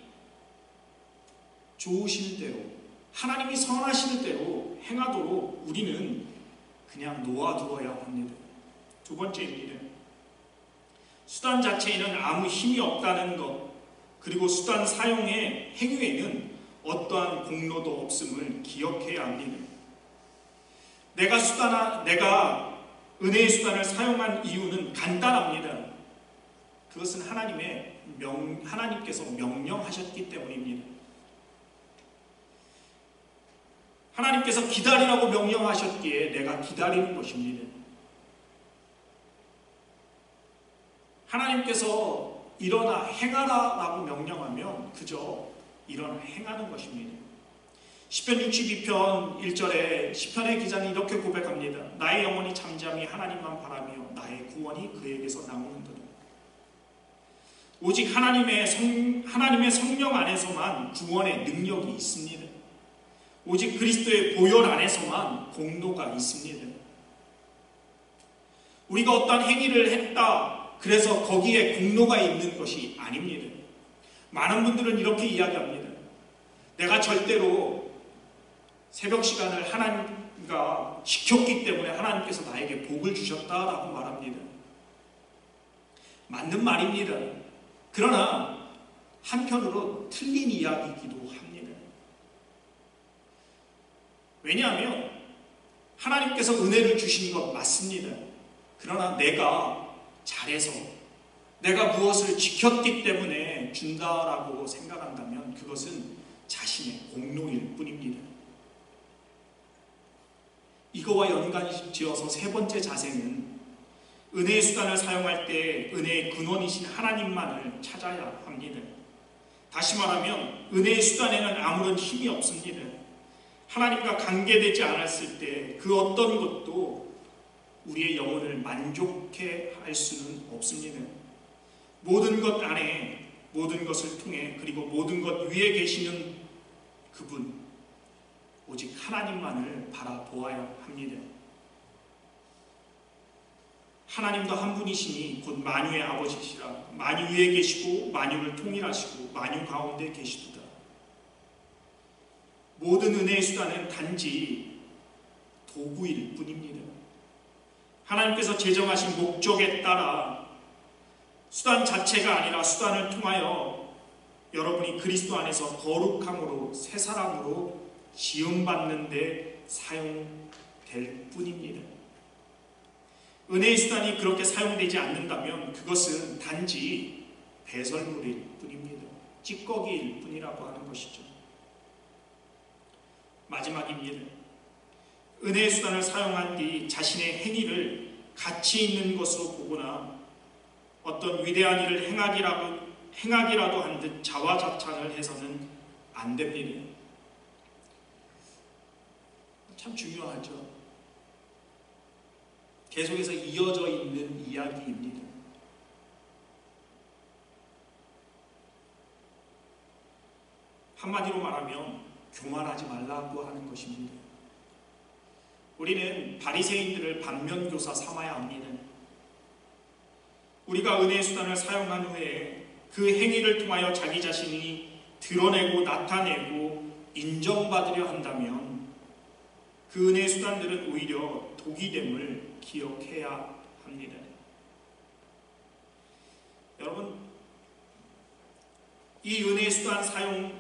Speaker 1: 좋으실 대로, 하나님이 선하실 대로 행하도록 우리는 그냥 놓아두어야 합니다. 두 번째입니다. 수단 자체에는 아무 힘이 없다는 것, 그리고 수단 사용의 행위에는 어떠한 공로도 없음을 기억해야 합니다. 내가 은혜의 수단을 사용한 이유는 간단합니다. 그것은 하나님께서 명령하셨기 때문입니다. 하나님께서 기다리라고 명령하셨기에 내가 기다리는 것입니다. 하나님께서 일어나 행하라 라고 명령하면 그저 일어나 행하는 것입니다. 시편 62편 1절에 시편의 기자는 이렇게 고백합니다. 나의 영혼이 잠잠히 하나님만 바라며 나의 구원이 그에게서 나오는도다. 오직 하나님의 성령 안에서만 구원의 능력이 있습니다. 오직 그리스도의 보혈 안에서만 공로가 있습니다. 우리가 어떤 행위를 했다, 그래서 거기에 공로가 있는 것이 아닙니다. 많은 분들은 이렇게 이야기합니다. 내가 절대로 새벽 시간을 하나님과 지켰기 때문에 하나님께서 나에게 복을 주셨다라고 말합니다. 맞는 말입니다. 그러나 한편으로 틀린 이야기이기도 합니다. 왜냐하면 하나님께서 은혜를 주신 것 맞습니다. 그러나 내가 잘해서 내가 무엇을 지켰기 때문에 준다라고 생각한다면 그것은 자신의 공로일 뿐입니다. 이거와 연관지어서 세 번째 자세는 은혜의 수단을 사용할 때 은혜의 근원이신 하나님만을 찾아야 합니다. 다시 말하면 은혜의 수단에는 아무런 힘이 없습니다. 하나님과 관계되지 않았을 때 그 어떤 것도 우리의 영혼을 만족해 할 수는 없습니다. 모든 것 안에, 모든 것을 통해, 그리고 모든 것 위에 계시는 그분, 오직 하나님만을 바라보아야 합니다. 하나님도 한 분이시니 곧 만유의 아버지시라. 만유 위에 계시고 만유를 통일하시고 만유 가운데 계시도다. 모든 은혜의 수단은 단지 도구일 뿐입니다. 하나님께서 제정하신 목적에 따라 수단 자체가 아니라 수단을 통하여 여러분이 그리스도 안에서 거룩함으로 새 사람으로 지음받는 데 사용될 뿐입니다. 은혜의 수단이 그렇게 사용되지 않는다면 그것은 단지 배설물일 뿐입니다. 찌꺼기일 뿐이라고 하는 것이죠. 마지막입니다. 은혜의 수단을 사용한 뒤 자신의 행위를 가치 있는 것으로 보거나 어떤 위대한 일을 행하기라도 한 듯 자화자찬을 해서는 안 됩니다. 참 중요하죠. 계속해서 이어져 있는 이야기입니다. 한마디로 말하면 교만하지 말라고 하는 것입니다. 우리는 바리새인들을 반면교사 삼아야 합니다. 우리가 은혜의 수단을 사용한 후에 그 행위를 통하여 자기 자신이 드러내고 나타내고 인정받으려 한다면 그 은혜의 수단들은 오히려 독이 됨을 기억해야 합니다. 여러분, 이 은혜의 수단 사용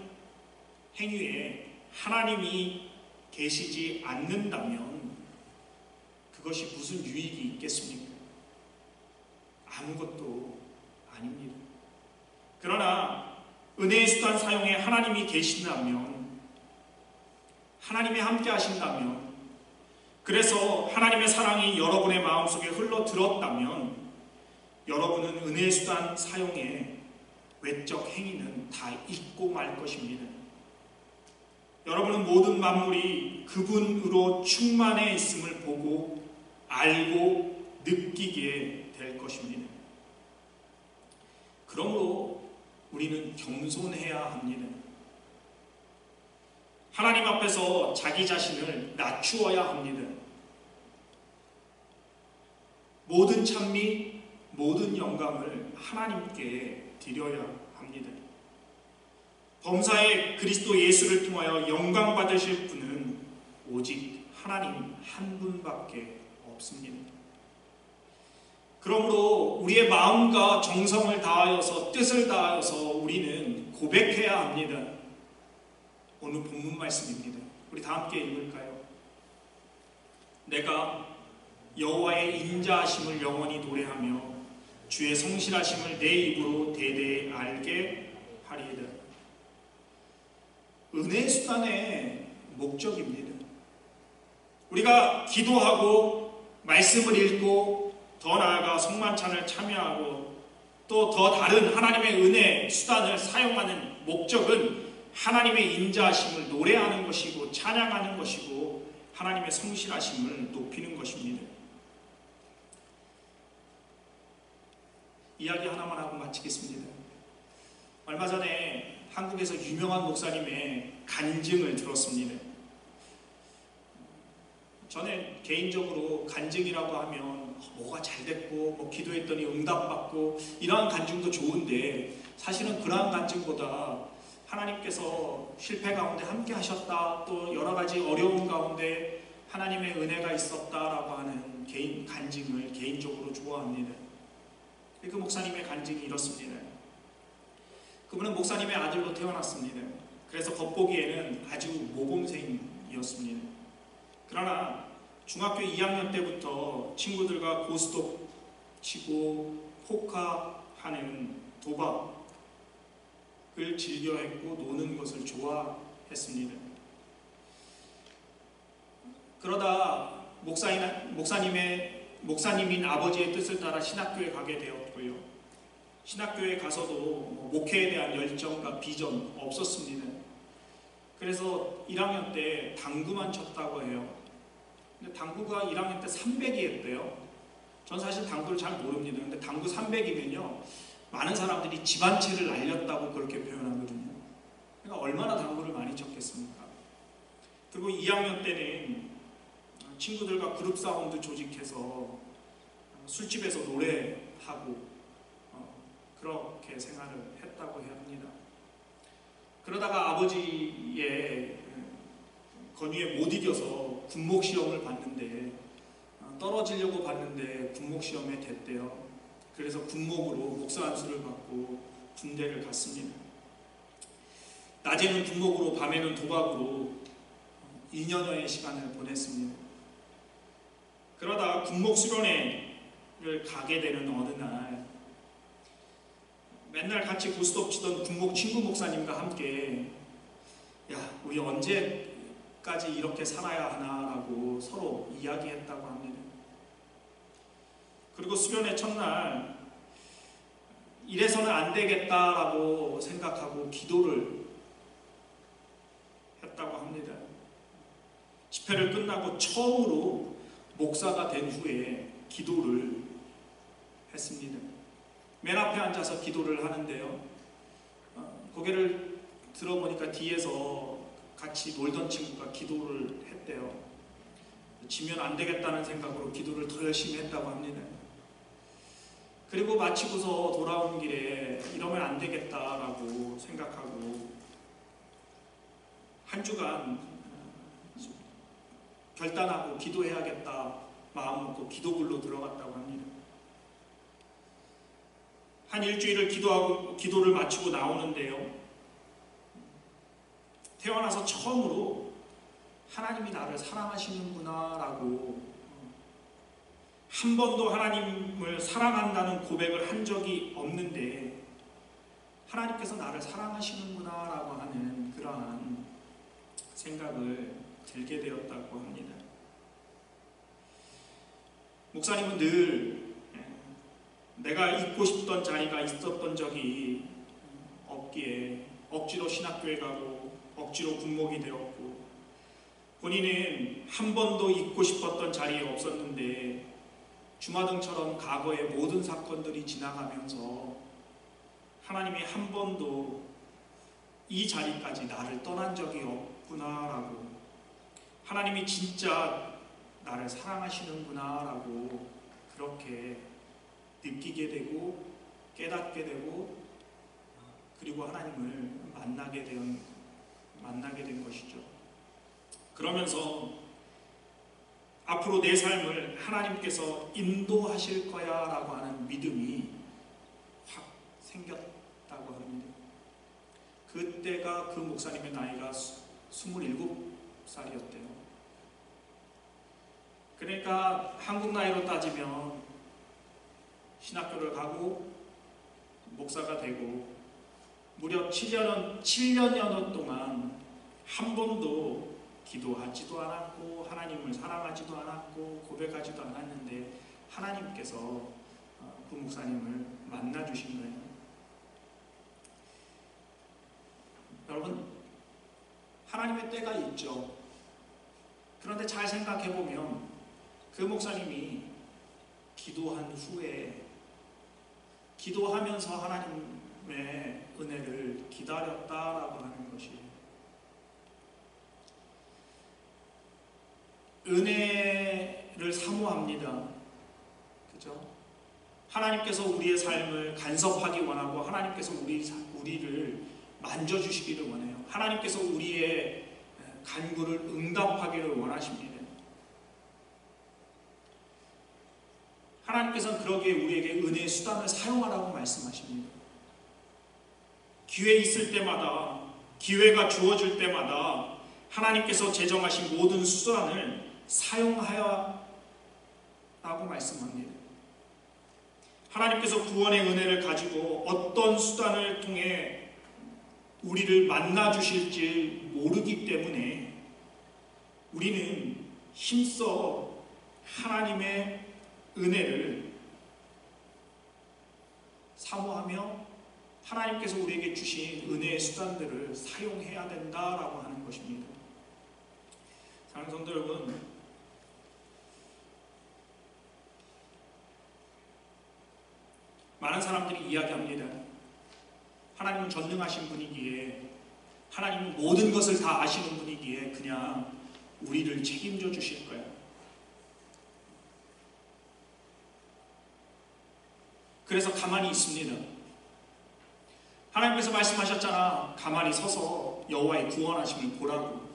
Speaker 1: 행위에 하나님이 계시지 않는다면 그것이 무슨 유익이 있겠습니까? 아무것도 아닙니다. 그러나 은혜의 수단 사용에 하나님이 계신다면, 하나님이 함께 하신다면, 그래서 하나님의 사랑이 여러분의 마음속에 흘러들었다면 여러분은 은혜의 수단 사용에 외적 행위는 다 잊고 말 것입니다. 여러분은 모든 만물이 그분으로 충만해 있음을 보고 알고 느끼게 될 것입니다. 그러므로 우리는 겸손해야 합니다. 하나님 앞에서 자기 자신을 낮추어야 합니다. 모든 찬미, 모든 영광을 하나님께 드려야 합니다. 범사의 그리스도 예수를 통하여 영광 받으실 분은 오직 하나님 한 분밖에 없습니다. 그러므로 우리의 마음과 정성을 다하여서 뜻을 다하여서 우리는 고백해야 합니다. 오늘 본문 말씀입니다. 우리 다 함께 읽을까요? 내가 여호와의 인자하심을 영원히 노래하며 주의 성실하심을 내 입으로 대대히 알게 하리이다. 은혜의 수단의 목적입니다. 우리가 기도하고 말씀을 읽고 더 나아가 성만찬을 참여하고 또 더 다른 하나님의 은혜 수단을 사용하는 목적은 하나님의 인자하심을 노래하는 것이고 찬양하는 것이고 하나님의 성실하심을 높이는 것입니다. 이야기 하나만 하고 마치겠습니다. 얼마 전에 한국에서 유명한 목사님의 간증을 들었습니다. 저는 개인적으로 간증이라고 하면 뭐가 잘 됐고 뭐 기도했더니 응답받고 이러한 간증도 좋은데 사실은 그러한 간증보다 하나님께서 실패 가운데 함께 하셨다, 또 여러 가지 어려움 가운데 하나님의 은혜가 있었다라고 하는 개인 간증을 개인적으로 좋아합니다. 그 목사님의 간증이 이렇습니다. 그분은 목사님의 아들로 태어났습니다. 그래서 겉보기에는 아주 모범생이었습니다. 그러나 중학교 2학년 때부터 친구들과 고스톱 치고 포카하는 도박을 즐겨했고 노는 것을 좋아했습니다. 그러다 목사님인 아버지의 뜻을 따라 신학교에 가게 되었고요. 신학교에 가서도 목회에 대한 열정과 비전 없었습니다. 그래서 1학년 때 당구만 쳤다고 해요. 근데 당구가 1학년 때 300이 했대요. 전 사실 당구를 잘 모릅니다. 근데 당구 300이면요. 많은 사람들이 집 한 채를 날렸다고 그렇게 표현하거든요. 그러니까 얼마나 당구를 많이 쳤겠습니까? 그리고 2학년 때는 친구들과 그룹 사운드 조직해서 술집에서 노래하고 그렇게 생활을 했다고 합니다. 그러다가 아버지의 권위에 못 이겨서 군목시험을 봤는데 떨어지려고 봤는데 군목시험에 됐대요. 그래서 군목으로 목사 안수를 받고 군대를 갔습니다. 낮에는 군목으로 밤에는 도박으로 2년여의 시간을 보냈습니다. 그러다 군목 수련회를 가게 되는 어느 날 맨날 같이 고스톱 치던 군목 친구 목사님과 함께 야, 우리 언제까지 이렇게 살아야 하나라고 서로 이야기했다고 합니다. 그리고 수련회 첫날 이래서는 안 되겠다라고 생각하고 기도를 했다고 합니다. 집회를 끝나고 처음으로 목사가 된 후에 기도를 했습니다. 맨 앞에 앉아서 기도를 하는데요. 고개를 들어보니까 뒤에서 같이 놀던 친구가 기도를 했대요. 지면 안 되겠다는 생각으로 기도를 더 열심히 했다고 합니다. 그리고 마치고서 돌아오는 길에 이러면 안 되겠다라고 생각하고 한 주간 결단하고 기도해야겠다 마음 먹고 기도굴로 들어갔다고 합니다. 한 일주일을 기도를 마치고 나오는데요. 태어나서 처음으로 하나님이 나를 사랑하시는구나 라고 한 번도 하나님을 사랑한다는 고백을 한 적이 없는데 하나님께서 나를 사랑하시는구나 라고 하는 그러한 생각을 들게 되었다고 합니다. 목사님은 늘 내가 있고 싶던 자리가 있었던 적이 없기에 억지로 신학교에 가고 억지로 군목이 되었고, 본인은 한 번도 있고 싶었던 자리에 없었는데 주마등처럼 과거의 모든 사건들이 지나가면서 하나님이 한 번도 이 자리까지 나를 떠난 적이 없구나라고, 하나님이 진짜 나를 사랑하시는구나라고 그렇게 느끼게 되고 깨닫게 되고, 그리고 하나님을 만나게 된 것이죠. 그러면서 앞으로 내 삶을 하나님께서 인도하실 거야 라고 하는 믿음이 확 생겼다고 합니다. 그때가 그 목사님의 나이가 27살이었대요. 그러니까 한국 나이로 따지면 신학교를 가고 목사가 되고 무려 7년여 동안 한 번도 기도하지도 않았고 하나님을 사랑하지도 않았고 고백하지도 않았는데 하나님께서 그 목사님을 만나주신 거예요. 여러분, 하나님의 때가 있죠. 그런데 잘 생각해보면 그 목사님이 기도한 후에 기도하면서 하나님의 은혜를 기다렸다라고 하는 것이, 은혜를 사모합니다. 그죠? 하나님께서 우리의 삶을 간섭하기 원하고 하나님께서 우리를 만져주시기를 원해요. 하나님께서 우리의 간구를 응답하기를 원하십니다. 하나님께서는 그러기에 우리에게 은혜의 수단을 사용하라고 말씀하십니다. 기회 있을 때마다, 기회가 주어질 때마다 하나님께서 제정하신 모든 수단을 사용하여 라고 말씀합니다. 하나님께서 구원의 은혜를 가지고 어떤 수단을 통해 우리를 만나 주실지 모르기 때문에 우리는 힘써 하나님의 은혜를 사모하며 하나님께서 우리에게 주신 은혜의 수단들을 사용해야 된다라고 하는 것입니다. 사랑하는 성도 여러분, 많은 사람들이 이야기합니다. 하나님은 전능하신 분이기에, 하나님은 모든 것을 다 아시는 분이기에 그냥 우리를 책임져 주실 거야. 그래서 가만히 있습니다. 하나님께서 말씀하셨잖아. 가만히 서서 여호와의 구원하심을 보라고.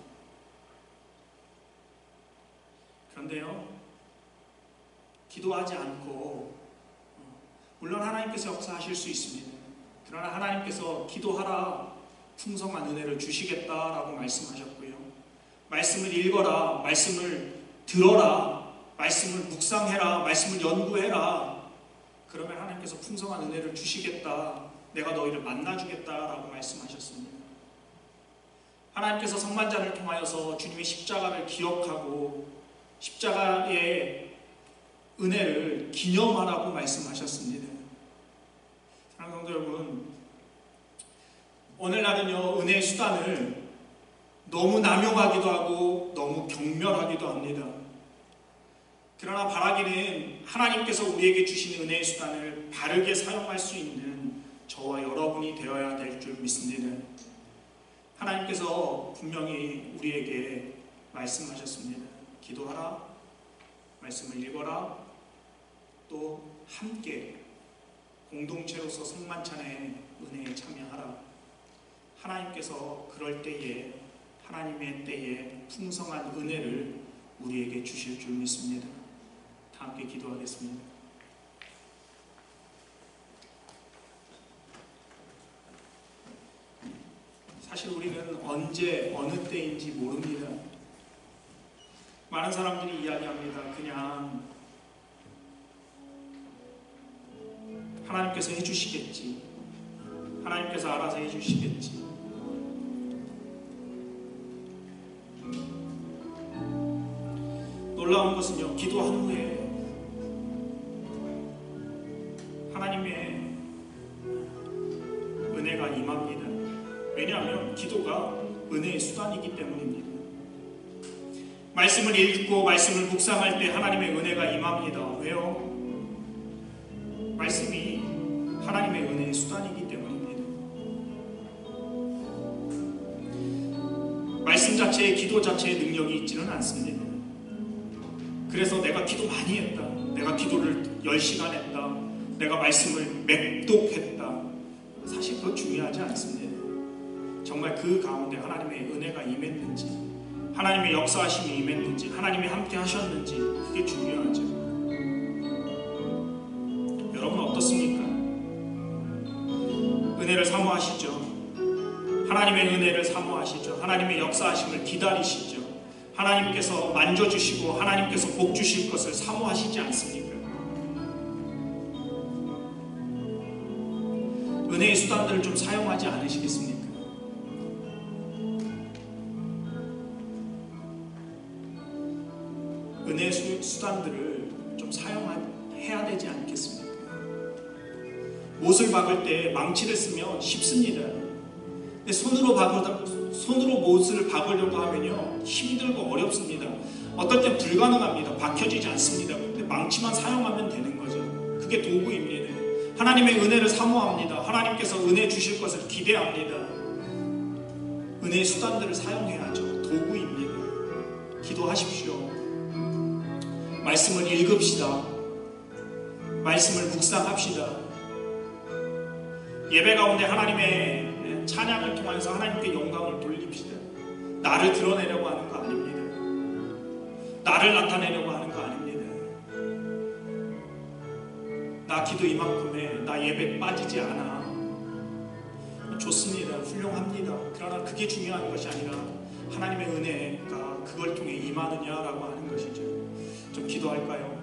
Speaker 1: 그런데요, 기도하지 않고, 물론 하나님께서 역사하실 수 있습니다. 그러나 하나님께서 기도하라, 풍성한 은혜를 주시겠다라고 말씀하셨고요. 말씀을 읽어라, 말씀을 들어라, 말씀을 묵상해라, 말씀을 연구해라. 그러면 하나님께서 풍성한 은혜를 주시겠다, 내가 너희를 만나주겠다라고 말씀하셨습니다. 하나님께서 성만찬을 통하여서 주님의 십자가를 기억하고 십자가의 은혜를 기념하라고 말씀하셨습니다. 사랑하는 성도 여러분, 오늘날은요, 은혜의 수단을 너무 남용하기도 하고 너무 경멸하기도 합니다. 그러나 바라기는 하나님께서 우리에게 주신 은혜의 수단을 바르게 사용할 수 있는 저와 여러분이 되어야 될 줄 믿습니다. 하나님께서 분명히 우리에게 말씀하셨습니다. 기도하라, 말씀을 읽어라, 또 함께 공동체로서 성만찬의 은혜에 참여하라. 하나님께서 그럴 때에, 하나님의 때에 풍성한 은혜를 우리에게 주실 줄 믿습니다. 다 함께 기도하겠습니다. 사실 우리는 언제 어느 때인지 모릅니다. 많은 사람들이 이야기합니다. 그냥 하나님께서 해주시겠지. 하나님께서 알아서 해주시겠지. 놀라운 것은요, 기도한 후에 하나님의 은혜가 임합니다. 왜냐하면 기도가 은혜의 수단이기 때문입니다. 말씀을 읽고 말씀을 묵상할 때 하나님의 은혜가 임합니다. 왜요? 말씀이 하나님의 은혜의 수단이기 때문입니다. 말씀 자체에 기도 자체의 능력이 있지는 않습니다. 그래서 내가 기도 많이 했다, 내가 기도를 10시간 했다, 내가 말씀을 맹독했다, 사실 그거 중요하지 않습니다. 정말 그 가운데 하나님의 은혜가 임했는지, 하나님의 역사하심이 임했는지, 하나님이 함께 하셨는지, 그게 중요하죠. 여러분 어떻습니까? 은혜를 사모하시죠? 하나님의 은혜를 사모하시죠? 하나님의 역사하심을 기다리시죠? 하나님께서 만져주시고 하나님께서 복 주실 것을 사모하시지 않습니까? 은혜의 수단들을 좀 사용하지 않으시겠습니까? 은혜의 수단들을 좀 사용해야 되지 않겠습니까? 못을 박을 때 망치를 쓰면 쉽습니다. 근데 손으로 못을 박으려고 하면요, 힘들고 어렵습니다. 어떨 땐 불가능합니다. 박혀지지 않습니다. 근데 망치만 사용하면 되는 거죠. 그게 도구입니다. 하나님의 은혜를 사모합니다. 하나님께서 은혜 주실 것을 기대합니다. 은혜의 수단들을 사용해야죠. 도구입니다. 기도하십시오. 말씀을 읽읍시다. 말씀을 묵상합시다. 예배 가운데 하나님의 찬양을 통해서 하나님께 영광을 돌립시다. 나를 드러내려고 하는 거 아닙니다. 나를 나타내려고 하는 거 아닙니다. 나 기도 이만큼에 나 예배 빠지지 않아. 좋습니다. 훌륭합니다. 그러나 그게 중요한 것이 아니라 하나님의 은혜가 그걸 통해 임하느냐라고 하는 것이죠. 좀 기도할까요?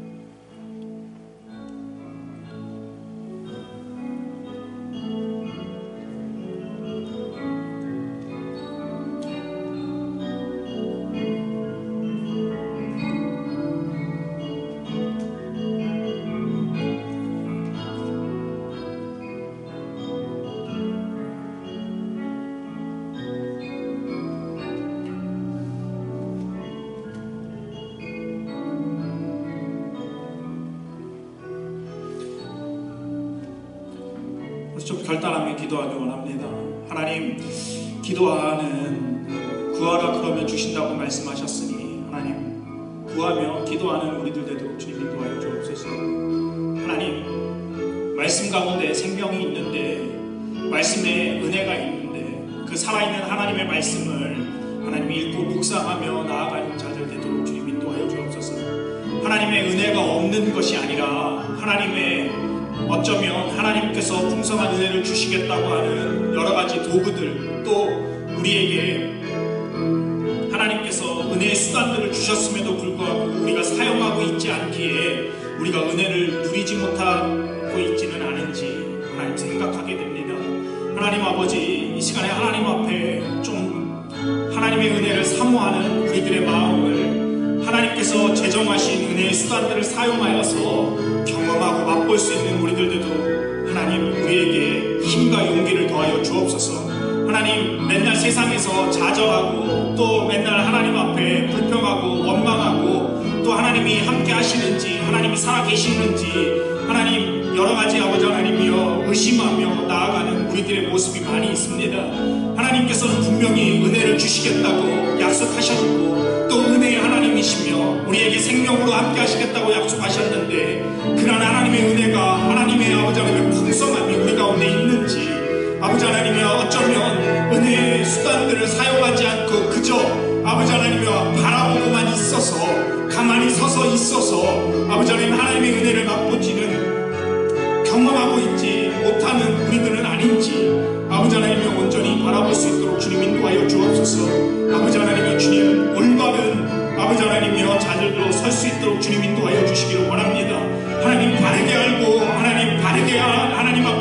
Speaker 1: 좀 결단하며 기도하기 원합니다. 하나님, 기도하는 구하라 그러면 주신다고 말씀하셨으니 하나님, 구하며 기도하는 우리들 되도록 주님 인도하여 주옵소서. 하나님, 말씀 가운데 생명이 있는데, 말씀에 은혜가 있는데, 그 살아있는 하나님의 말씀을 하나님 읽고 묵상하며 나아가는 자들 되도록 주님 인도하여 주옵소서. 하나님의 은혜가 없는 것이 아니라 하나님의 어쩌면 하나님께서 풍성한 은혜를 주시겠다고 하는 여러가지 도구들, 또 우리에게 하나님께서 은혜의 수단들을 주셨음에도 불구하고 우리가 사용하고 있지 않기에 우리가 은혜를 누리지 못하고 있지는 않은지 하나님 생각하게 됩니다. 하나님 아버지, 이 시간에 하나님 앞에 좀 하나님의 은혜를 사모하는 우리들의 마음을 하나님께서 제정하신 은혜의 수단들을 사용하여서 경험하고 맛볼 수 있는 우리들도 하나님 우리에게 힘과 용기를 더하여 주옵소서. 하나님, 맨날 세상에서 좌절하고 또 맨날 하나님 앞에 불평하고 원망하고 또 하나님이 함께 하시는지, 하나님이 살아계시는지 하나님 여러가지 아버지 하나님이여 의심하며 나아가는 우리들의 모습이 많이 있습니다. 하나님께서는 분명히 은혜를 주시겠다고 약속하셨고 또 은혜의 하나님이시며 우리에게 생명으로 함께 하시겠다고 약속하셨는데, 그런 하나님의 은혜가, 하나님의 아버지 하나님의 풍성함이 우리 가운데 있는지, 아버지 하나님이 어쩌면 은혜의 수단들을 사용하지 않고 그저 아버지 하나님이 바라보고만 있어서, 가만히 서서 있어서 아버지 하나님 하나님의 은혜를 맛보지는, 경험하고 있지 못하는 우리들은 아닌지 아버지 하나님이 온전히 바라볼 수 있도록 주님 인도하여 주옵소서. 아버지 하나님이 주님 올바른 아버지 하나님이여 자들로 설 수 있도록 주님 인도하여 주시기를 원합니다. 하나님 바르게 알고 하나님 바르게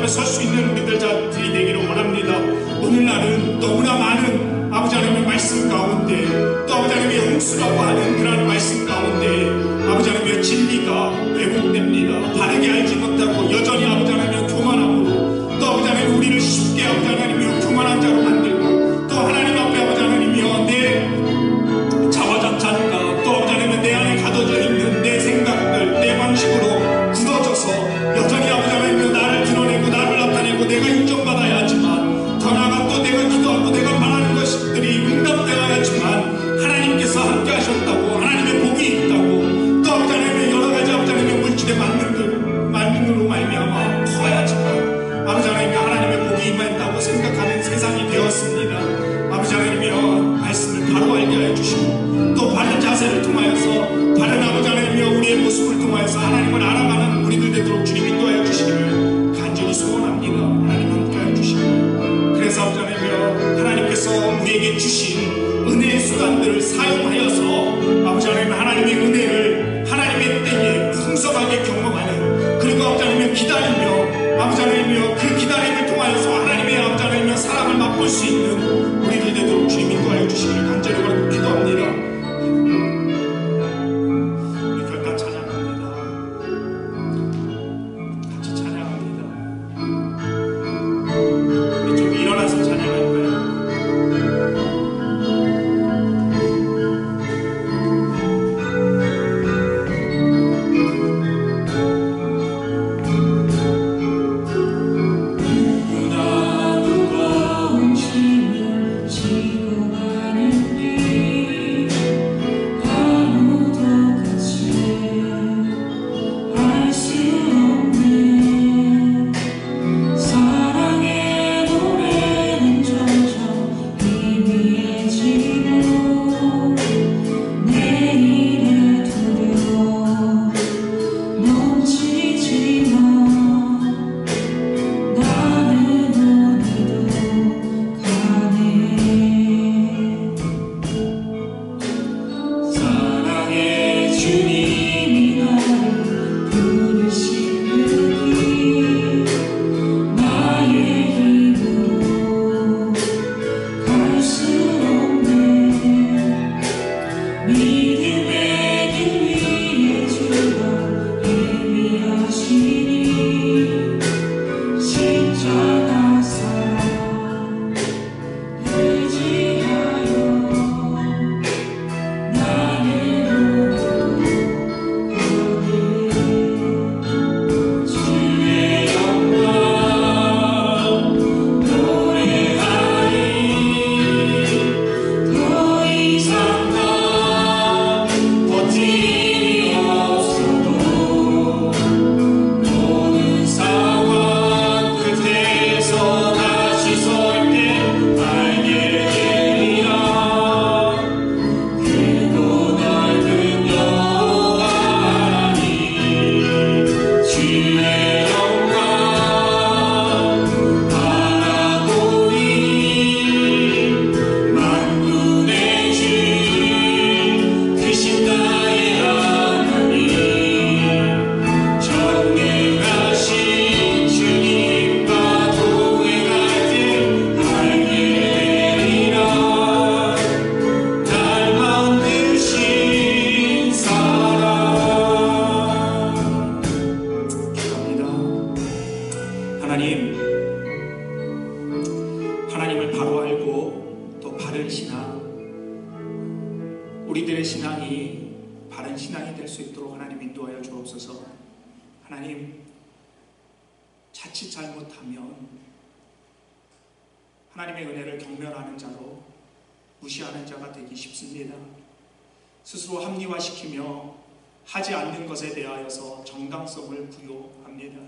Speaker 1: 앞에 설 수 있는 우리들이 되기를 원합니다. 오늘날은 너무나 많은 아버지 하나님의 말씀 가운데, 또 아버지 하나님의 홍수라고 하는 그런 말씀 가운데 아버지 하나님의 진리가 왜곡됩니다. 바르게 알지 못하고 여전히 아버지 하나님의 교만함으로, 또 아버지 하나님 우리를 쉽게 아버지 하나님의 교만한 자로 만들고, 또 하나님 앞에 아버지 하나님이여 내 자화자찬과 또 아버지 하나님 내 안에 가둬져 있는 내 생각들, 내 방식으로 굳어져서 여전히 아버지 하나님 나를 드러내고 나를 나타내고 내가 인정받아야 하지만, 더 나아가 또 내가 기도하고 내가 말하는 것들이 응답되어야 하지만 하나님께서 함께 하셨다고, 하나님의 복이 있다고, 또 아버지 하나님의 여러 가지 아버지 하나님의 물질의 만능으로 말미암아 커야지만 아버지 하나님의 복이 임했다고 생각하는 세상이 되었습니다. 아버지 하나님이여 말씀을 바로 알게 하여 주시고, 또 바른 자세를 통하여서 바른 아버지 하나님이여 우리의 모습을 통하여서 하나님을 알아가는 우리들 되도록 주님 인도하여 주시기를 간절히 소원합니다. 하나님 함께하여 주시고, 그래서 아버지 하나님이여 하나님께서 우리에게 주신 은혜의 수단들을 사용하여서 아버지 하나님 하나님의 은혜를 하나님의 때에 풍성하게 경험하는, 그리고 아버지 하나님이여 기다리며 아버지 하나님이여 그 기다림을 통하여서 하나님의 아버지 하나님이여 사랑을 맛볼 수 있는 우리들 되도록 주님 인도하여 주시기를 간절히 원하고 기도합니다. 하나님을 바로 알고 또 바른 신앙, 우리들의 신앙이 바른 신앙이 될 수 있도록 하나님 인도하여 주옵소서. 하나님, 자칫 잘못하면 하나님의 은혜를 경멸하는 자로 무시하는 자가 되기 쉽습니다. 스스로 합리화시키며 하지 않는 것에 대하여서 정당성을 부여합니다.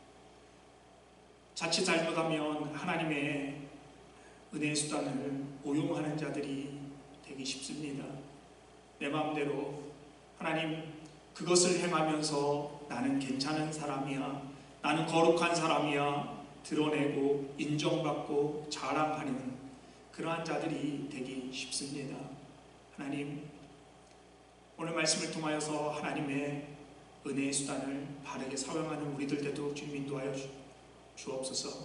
Speaker 1: 자칫 잘못하면 하나님의 은혜의 수단을 오용하는 자들이 되기 쉽습니다. 내 마음대로 하나님 그것을 행하면서 나는 괜찮은 사람이야, 나는 거룩한 사람이야 드러내고 인정받고 자랑하는 그러한 자들이 되기 쉽습니다. 하나님, 오늘 말씀을 통하여서 하나님의 은혜의 수단을 바르게 사용하는 우리들 되도록 주님 인도하여 주옵소서.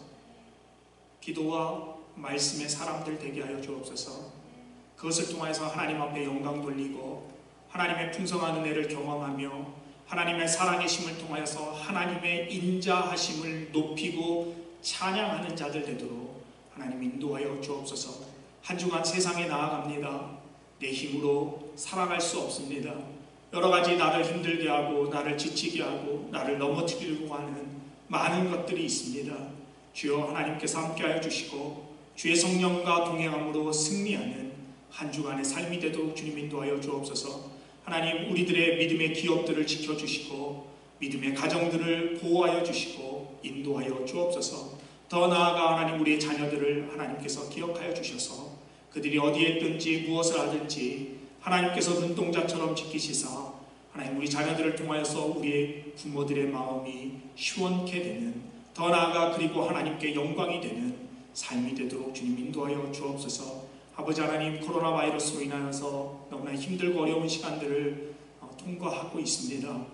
Speaker 1: 기도와 말씀의 사람들 되게 하여 주옵소서. 그것을 통해서 하나님 앞에 영광 돌리고 하나님의 풍성한 은혜를 경험하며 하나님의 살아계심을 통하여서 하나님의 인자하심을 높이고 찬양하는 자들 되도록 하나님 인도하여 주옵소서. 한 주간 세상에 나아갑니다. 내 힘으로 살아갈 수 없습니다. 여러 가지 나를 힘들게 하고 나를 지치게 하고 나를 넘어뜨리려고 하는 많은 것들이 있습니다. 주여 하나님께서 함께하여 주시고 주의 성령과 동행함으로 승리하는 한 주간의 삶이 되도록 주님 인도하여 주옵소서. 하나님 우리들의 믿음의 기업들을 지켜주시고 믿음의 가정들을 보호하여 주시고 인도하여 주옵소서. 더 나아가 하나님 우리의 자녀들을 하나님께서 기억하여 주셔서 그들이 어디에 있든지 무엇을 하든지 하나님께서 눈동자처럼 지키시사 하나님 우리 자녀들을 통하여서 우리의 부모들의 마음이 시원케 되는, 더 나아가 그리고 하나님께 영광이 되는 삶이 되도록 주님 인도하여 주옵소서. 아버지 하나님, 코로나 바이러스로 인하여서 너무나 힘들고 어려운 시간들을 통과하고 있습니다.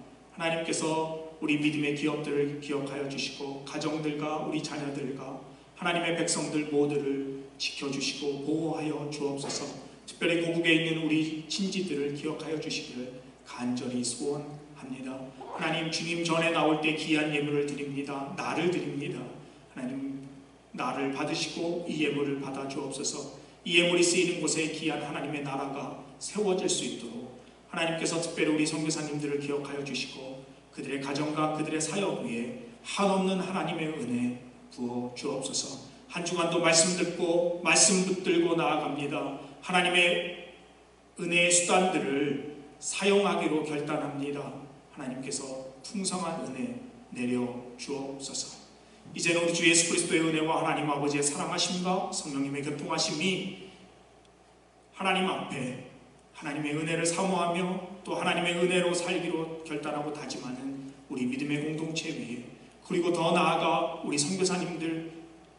Speaker 1: 하나님께서 우리 믿음의 기업들을 기억하여 주시고 가정들과 우리 자녀들과 하나님의 백성들 모두를 지켜주시고 보호하여 주옵소서. 특별히 고국에 있는 우리 친지들을 기억하여 주시기를 간절히 소원합니다. 하나님, 주님 전에 나올 때 귀한 예물을 드립니다. 나를 드립니다. 하나님, 나를 받으시고 이 예물을 받아 주옵소서. 이 예물이 쓰이는 곳에 귀한 하나님의 나라가 세워질 수 있도록 하나님께서 특별히 우리 선교사님들을 기억하여 주시고 그들의 가정과 그들의 사역 위에 한없는 하나님의 은혜 부어 주옵소서. 한 주간도 말씀 듣고 말씀 붙들고 나아갑니다. 하나님의 은혜의 수단들을 사용하기로 결단합니다. 하나님께서 풍성한 은혜 내려 주옵소서. 이제는 우리 주 예수 그리스도의 은혜와 하나님 아버지의 사랑하심과 성령님의 교통하심이 하나님 앞에 하나님의 은혜를 사모하며 또 하나님의 은혜로 살기로 결단하고 다짐하는 우리 믿음의 공동체 위에, 그리고 더 나아가 우리 선교사님들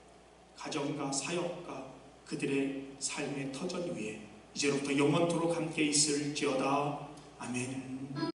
Speaker 1: 가정과 사역과 그들의 삶의 터전 위에 이제로부터 영원토록 함께 있을지어다. 아멘.